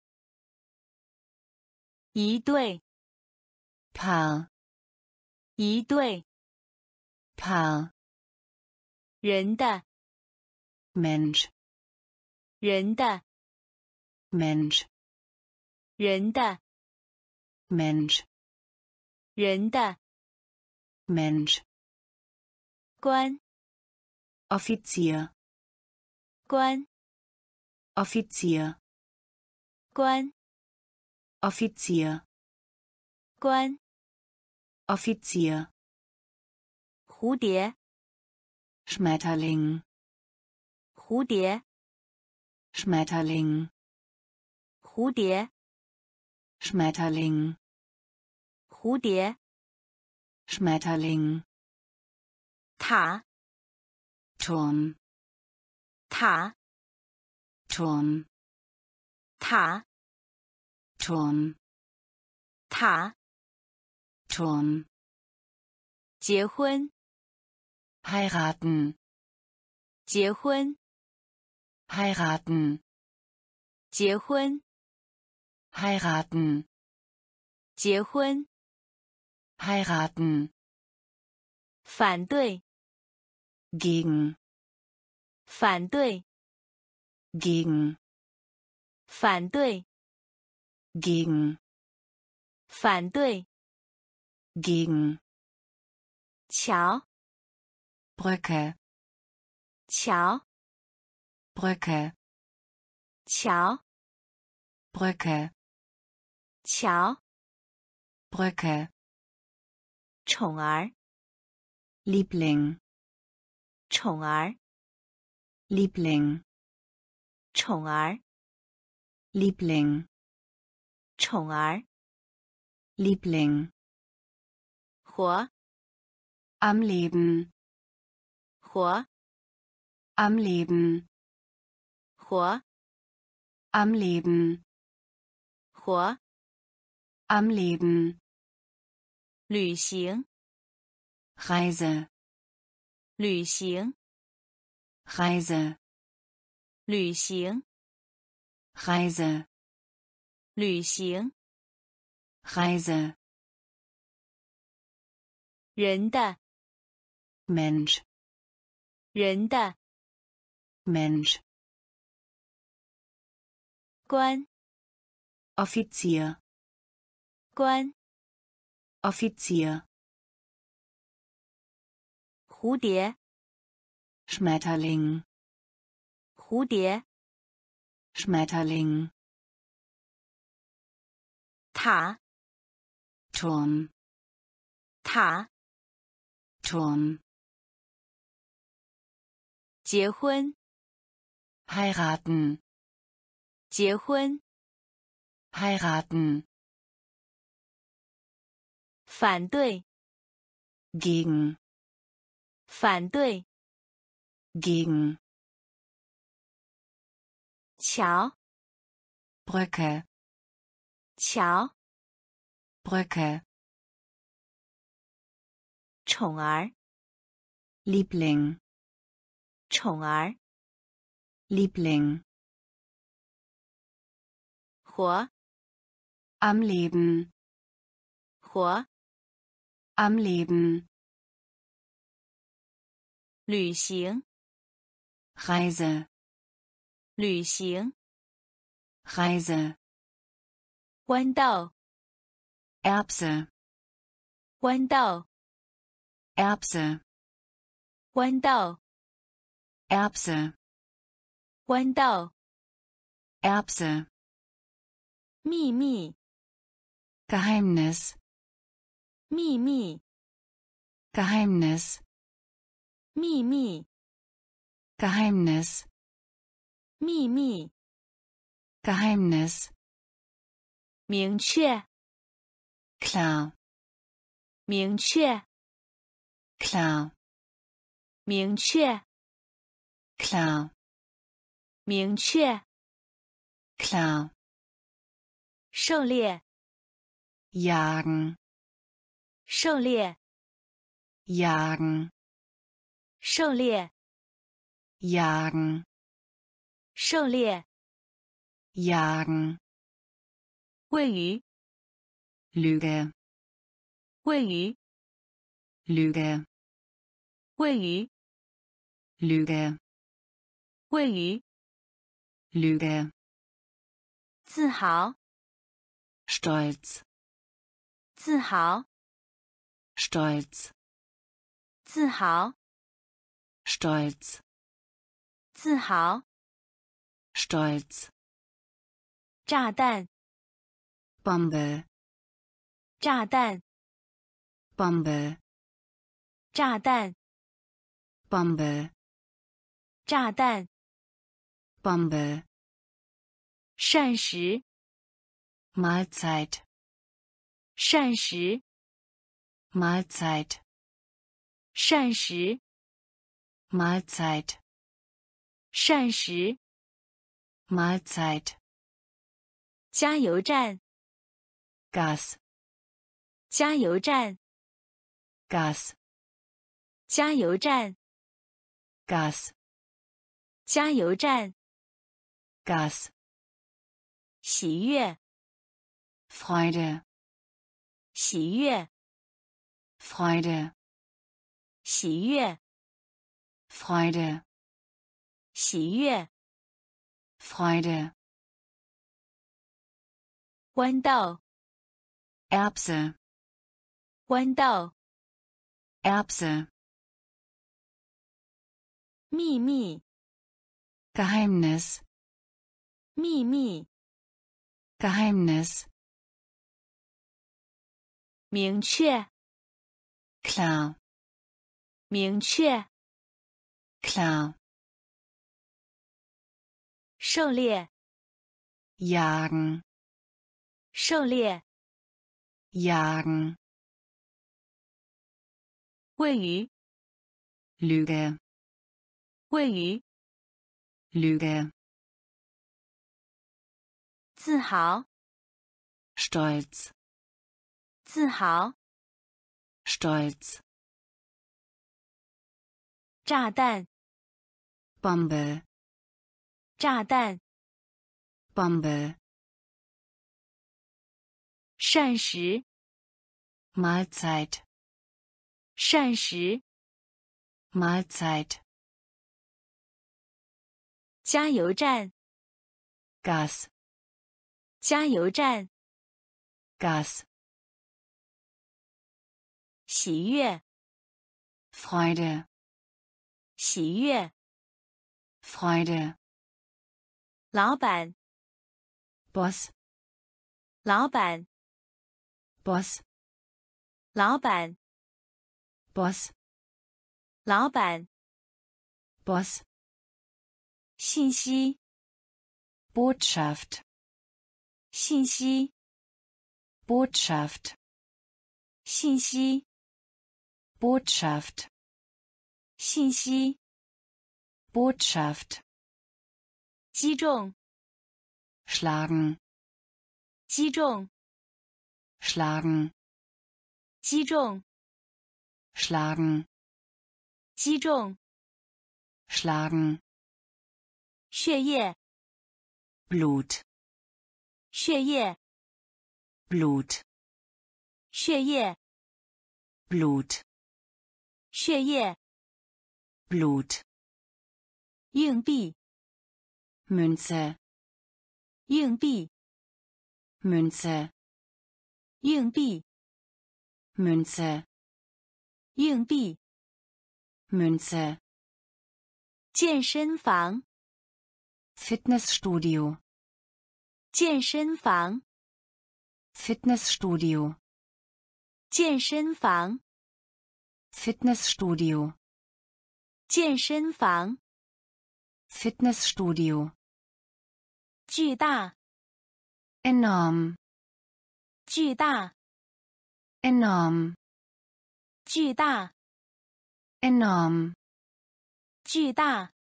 一对， Paar, 一对， Paar, 人的， Mensch, 人的， Mensch, 人的， Mensch, 人的， Mensch, 官， Offizier, 官， Offizier, 官， Offizier, 官， Offizier, 蝴蝶， Schmetterling, 蝴蝶， Schmetterling, 蝴蝶， Schmetterling, 蝴蝶， Schmetterling, 塔， Turm, 塔， Turm, 塔， Turm, 塔， Turm, 结婚， heiraten, 结婚， heiraten, 结婚， heiraten, 结婚， heiraten, 反对， gegen, 反对， gegen, 反对， gegen, 反对， gegen, 桥， Brücke, 桥， Brücke, 桥， Brücke, 桥， Brücke, 宠儿， Liebling, 宠儿， Liebling, 宠儿， Liebling, 宠儿 Liebling. 活 Am Leben. 活 Am Leben. 活 Am Leben. 活 Am Leben. 旅行 Reise. 旅行 Reise. 旅行 Reise. 旅行 Reise. 人的 Mensch. 人的 Mensch. 官 Offizier. 官 Offizier. 蝴蝶 Schmetterling. 蝴蝶 Schmetterling. 塔 Turm. 塔 Turm. 结婚 Heiraten. 结婚 Heiraten. 反对 Gegen. 反对 Gegen. 桥 Brücke. 桥 Brücke. 宠儿 Liebling. 宠儿 Liebling. 活 Am Leben. 活 Am Leben. 旅行 Reise. 旅行 Reise. 弯道 Erbse. 弯道 Erbse. 弯道 Erbse. 弯道 Erbse. 秘密 Geheimnis. 秘密 Geheimnis. 秘密 Geheimnis. 秘密 Geheimnis. 明确 Klar. 明确 Klar. 明确 Klar. 明确 Klar. 狩猎 Jagen. 狩猎 Jagen. 狩猎 Jagen. 狩猎 Jagen. 位于 Lüge. 位于 Lüge. 位于 Lüge. 位于 Lüge. 自豪 Stolz. 自豪 Stolz. 自豪 Stolz. 自豪 Stolz. 炸弹 Bombe. 炸弹 Bombe. 炸弹 Bombe. 炸弹 Bombe. 膳食 Mahlzeit. 膳食 Mahlzeit. 膳食 Mahlzeit. 膳食 Mahlzeit. 加油站 Gas. 加油站 Gas. 加油站 Gas. 加油站 Gas. 喜悦 Freude. 喜悦 Freude. 喜悦 Freude. 喜悦 Freude. 弯道 Erbse. 弯道 Erbse. 秘密 Geheimnis. 秘密 Geheimnis. 明确 Klar. 明确 Klar. 狩猎 Jagen. 狩猎， jagen, 位于， Lüge, 位于， Lüge, 自豪， Stolz, 自豪， Stolz, 炸弹， Bombe, 炸弹， Bombe, 膳食， Mahlzeit, 膳食， Mahlzeit, 加油站， Gas, 加油站， Gas, 喜悦， Freude, 喜悦， Freude, 老板， Boss, 老板， Boss, 老板， Boss, 老板， Boss, 信息， Botschaft, 信息， Botschaft, 信息， Botschaft, 信息， Botschaft, 击中， schlagen, 击中， schlagen, 击中， schlagen, 击中， schlagen, 血液， Blut, 血液， Blut, 血液， Blut, 血液， Blut, 硬币， Münze, 硬币， Münze, 硬币， Münze, 硬币， Münze, 健身房， Fitnessstudio, 健身房， Fitnessstudio, 健身房， Fitnessstudio, 健身房， Fitnessstudio, 巨大， enorm, 巨大， enorm, 巨大， enorm, 巨大，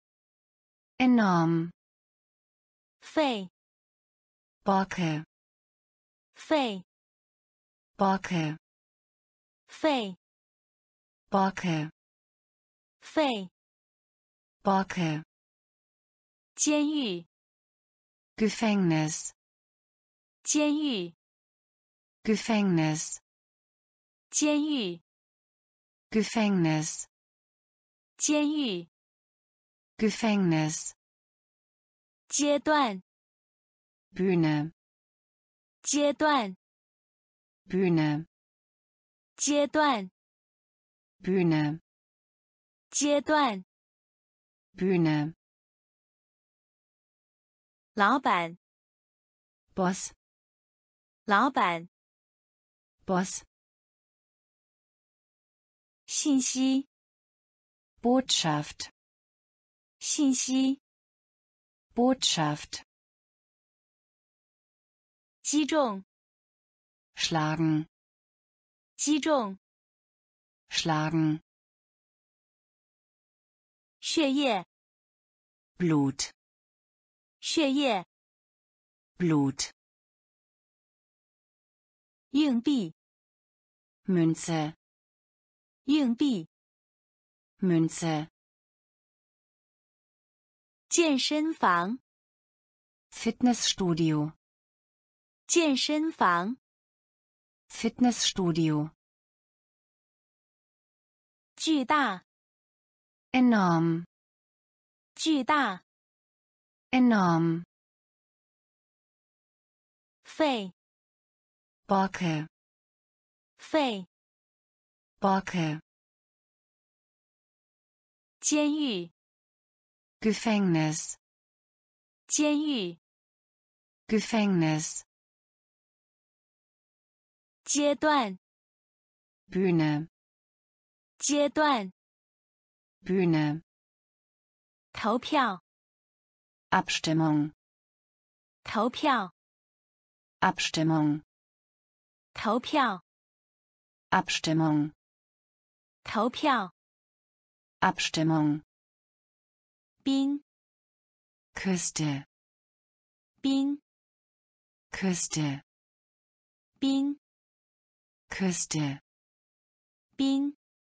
enorm, 肺， Borke, 肺， Borke, 肺， Borke, 肺， Borke, 监狱， Gefängnis, 监狱， Gefängnis, 监狱， Gefängnis, 监狱， Gefängnis, 阶段， Bühne, 阶段， Bühne, 阶段， Bühne, 阶段， Bühne, 老板， Boss, 老板， Boss, 信息， Botschaft, 信息， Botschaft, 击中， schlagen, 击中， schlagen, 血液， Blut, 血液， Blut, 硬币， Münze, 硬币， Münze, 健身房， Fitnessstudio, 健身房， Fitnessstudio, 巨大， enorm, 巨大， enorm, 肺， Borke, 肺， Borke, 监狱， Gefängnis, 监狱， Gefängnis, 阶段， Bühne, 阶段， Bühne, 投票， Abstimmung, 投票， Abstimmung. 投票 Abstimmung. 投票 Abstimmung. 冰 Küste. 冰 Küste. 冰 Küste. 冰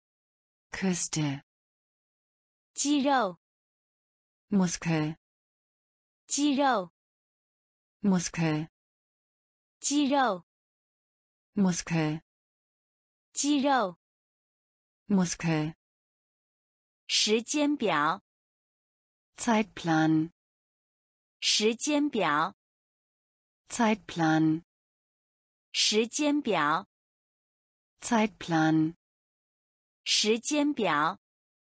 Küste. 肌肉 Muskel. 肌肉 Muskel. 肌肉 Muskel. 肌肉 Muskel. 时间表 Zeitplan. 时间表 Zeitplan. 时间表 Zeitplan. 时间表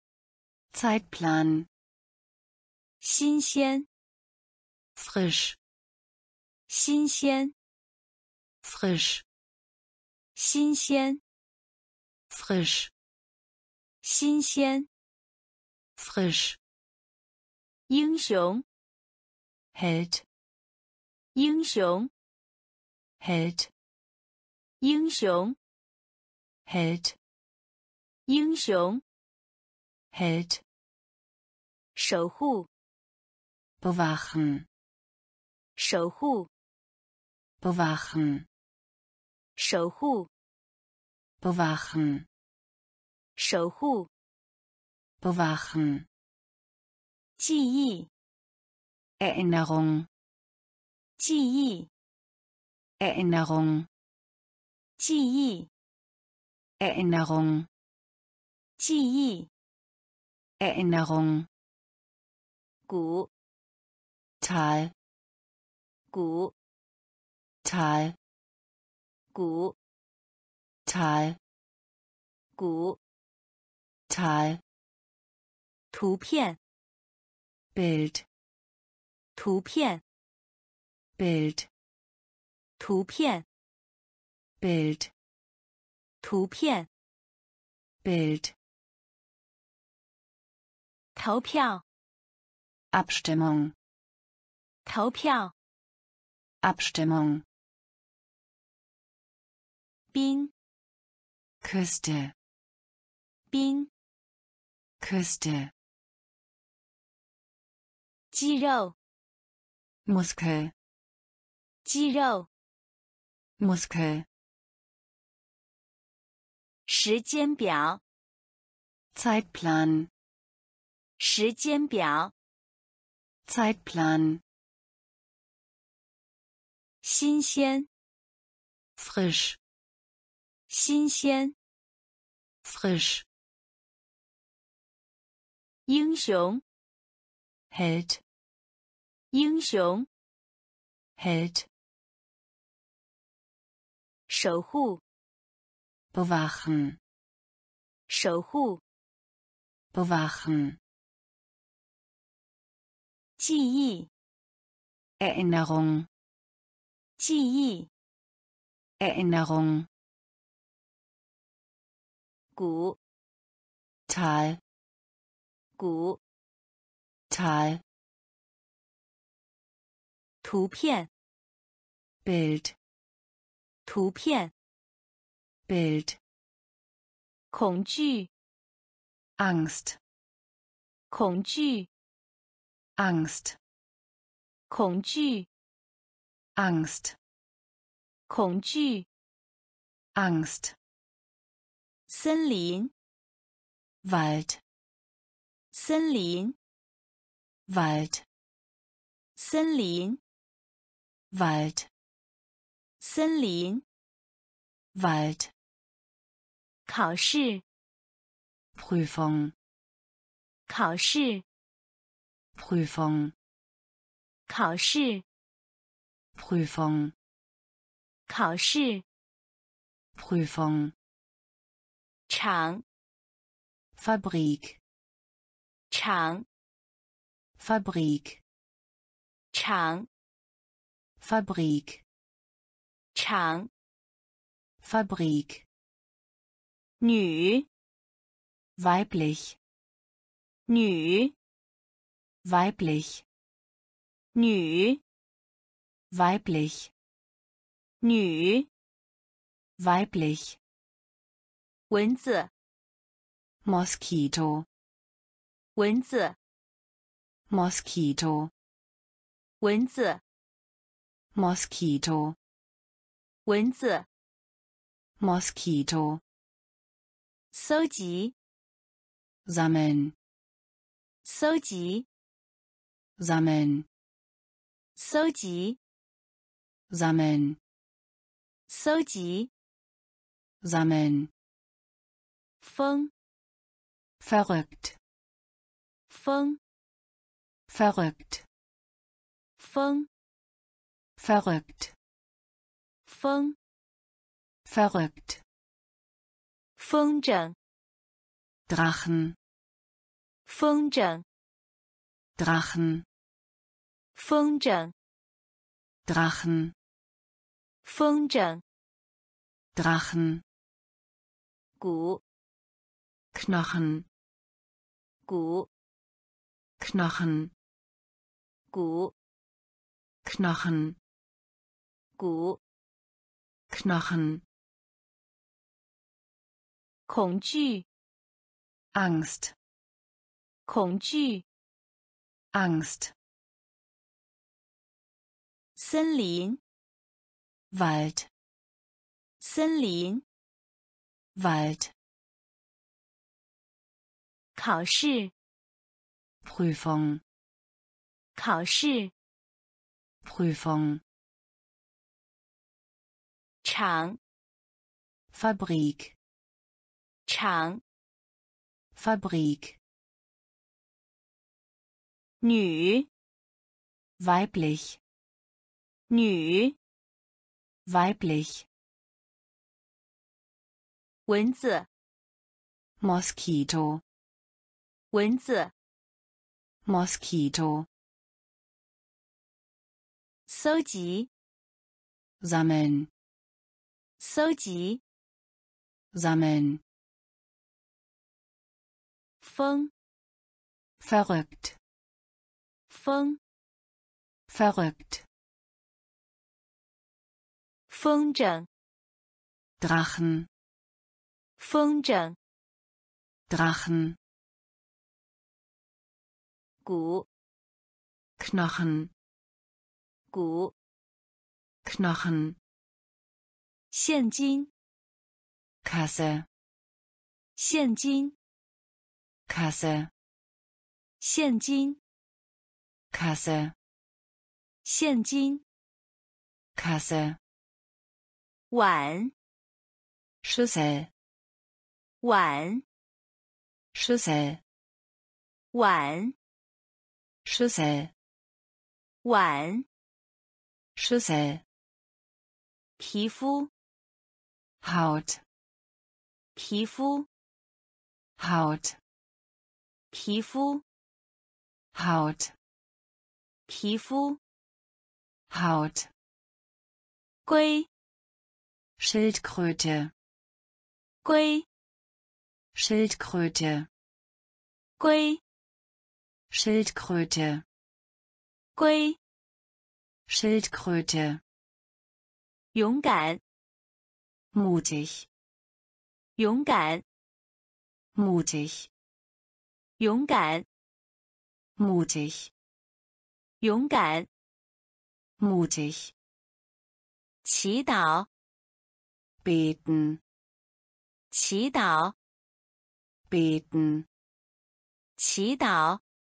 Zeitplan. 新鲜 Frisch. 新鲜 Frisch. 新鲜 Frisch. 新鲜 Frisch. 英雄 Held. 英雄 Held. 英雄 Held. 英雄 Held. 守护 Bewachen. 守护 Bewachen. 守护 Bewachen. 守护 Bewachen. 记忆 Erinnerung. 记忆 Erinnerung. 记忆 Erinnerung. 记忆 Erinnerung. 谷 Tal. 谷 Tal. 谷 Tal. 谷 Tal. 图片 Bild. 图片 Bild. 图片 Bild. 图片 Bild. 投票 Abstimmung. 投票 Abstimmung. 冰 Küste. 冰 Küste. 肌肉 Muskel. 肌肉 Muskel. 时间表 Zeitplan. 时间表 Zeitplan. 新鲜 Frisch. 新鲜 Frisch. 英雄 Held. 英雄 Held. 守护 Bewachen. 守护 Bewachen. 记忆 Erinnerung. 记忆 Erinnerung. 谷 Tal. 谷 Tal. 图片 Bild. 图片 Bild. 恐惧 Angst. 恐惧 Angst. 恐惧 Angst. 恐惧 Angst. 森林 Wald. 森林 Wald. 森林 Wald. 森林 Wald. 考试 Prüfung. 考试 Prüfung. 考试 Prüfung. 考试 Prüfung. 厂 Fabrik. 厂 Fabrik. 厂 Fabrik. 厂 Fabrik. 女 Weiblich. 女 Weiblich. 女 Weiblich. 女 weiblich, 蚊子 Moskito, 蚊子 Moskito, 蚊子 Moskito, 蚊子 Moskito, 搜集 sammeln, 搜集 sammeln, 搜集 sammeln, 搜集 sammeln, 风 verrückt, 风 verrückt, 风 verrückt, 风 verrückt, 风筝 Drachen, 风筝 Drachen, 风筝 Drachen, 风筝 Drachen, 骨 Knochen, 骨 Knochen, 骨 Knochen, 骨 Knochen, 恐惧 Angst, 恐惧 Angst, 森林 Wald, 森林 Wald, 考试 Prüfung, 考试 Prüfung, 厂 Fabrik, 厂 Fabrik, 女 weiblich, 女 weiblich, 蚊子 Moskito, 蚊子 Moskito, 搜集 sammeln, 搜集 sammeln, 风 verrückt, 风 verrückt, 风筝 Drachen, 风筝 Drachen, 骨 Knochen, 骨 Knochen, 现金 Kasse, 现金 Kasse, 现金 Kasse, 现金 Kasse, 碗 Schüssel, 碗 Schüssel, 碗 Schüssel, 碗 Schüssel, 皮肤 Haut, 皮肤 Haut, 皮肤 Haut, 皮肤 Haut, 龟 Schildkröte, 龟 Schildkröte, 龟 Schildkröte, 龟 Schildkröte, 勇敢 mutig, 勇敢 mutig, 勇敢 mutig, 勇敢 mutig, 祈祷 beten, 祈祷 beten, 祈祷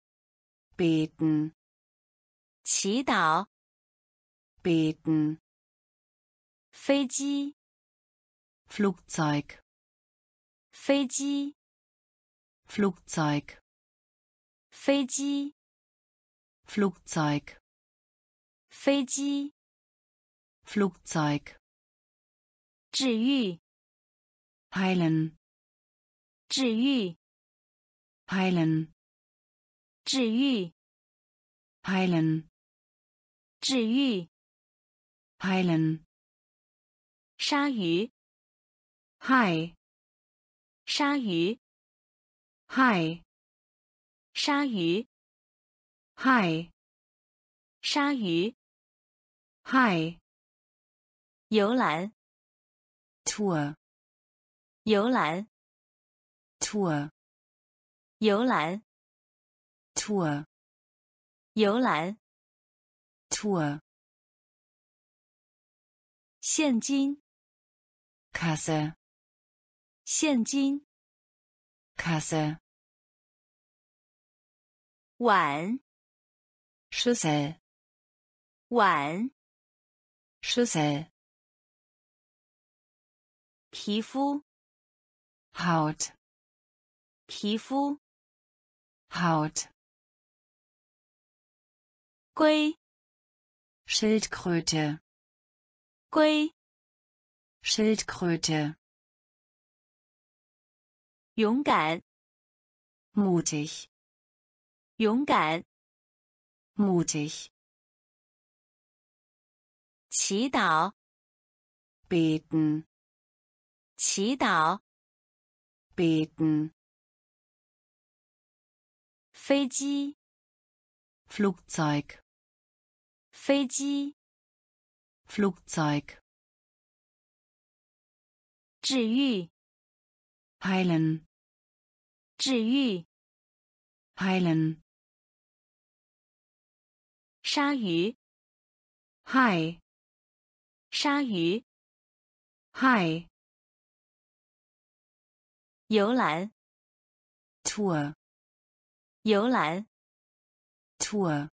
beten, 祈祷 beten, 飞机 Flugzeug, 飞机 Flugzeug, 飞机 Flugzeug, 飞机 Flugzeug, 治愈 heilen, 治愈 heilen, 治愈 heilen, 治愈 heilen, 鲨鱼 Hai, 鲨鱼 Hai, 鲨鱼 Hai, 鲨鱼 Hai, 游览 Tour, 游览 Tour, 游览 Tour, 游览 Tour, 现金 Kasse, 现金 Kasse, 碗 Schüssel, 碗 Schüssel, 皮肤 Haut, 皮肤 Haut, 龟 Schildkröte, 龟 Schildkröte, 勇敢 mutig, 勇敢 mutig, 祈祷 beten, 祈祷 beten, 飞机 Flugzeug, 飞机 Flugzeug, 治愈 heilen, 治愈 heilen, 鲨鱼 Hai, 鲨鱼 Hai, 游览 Tour, 游览 Tour,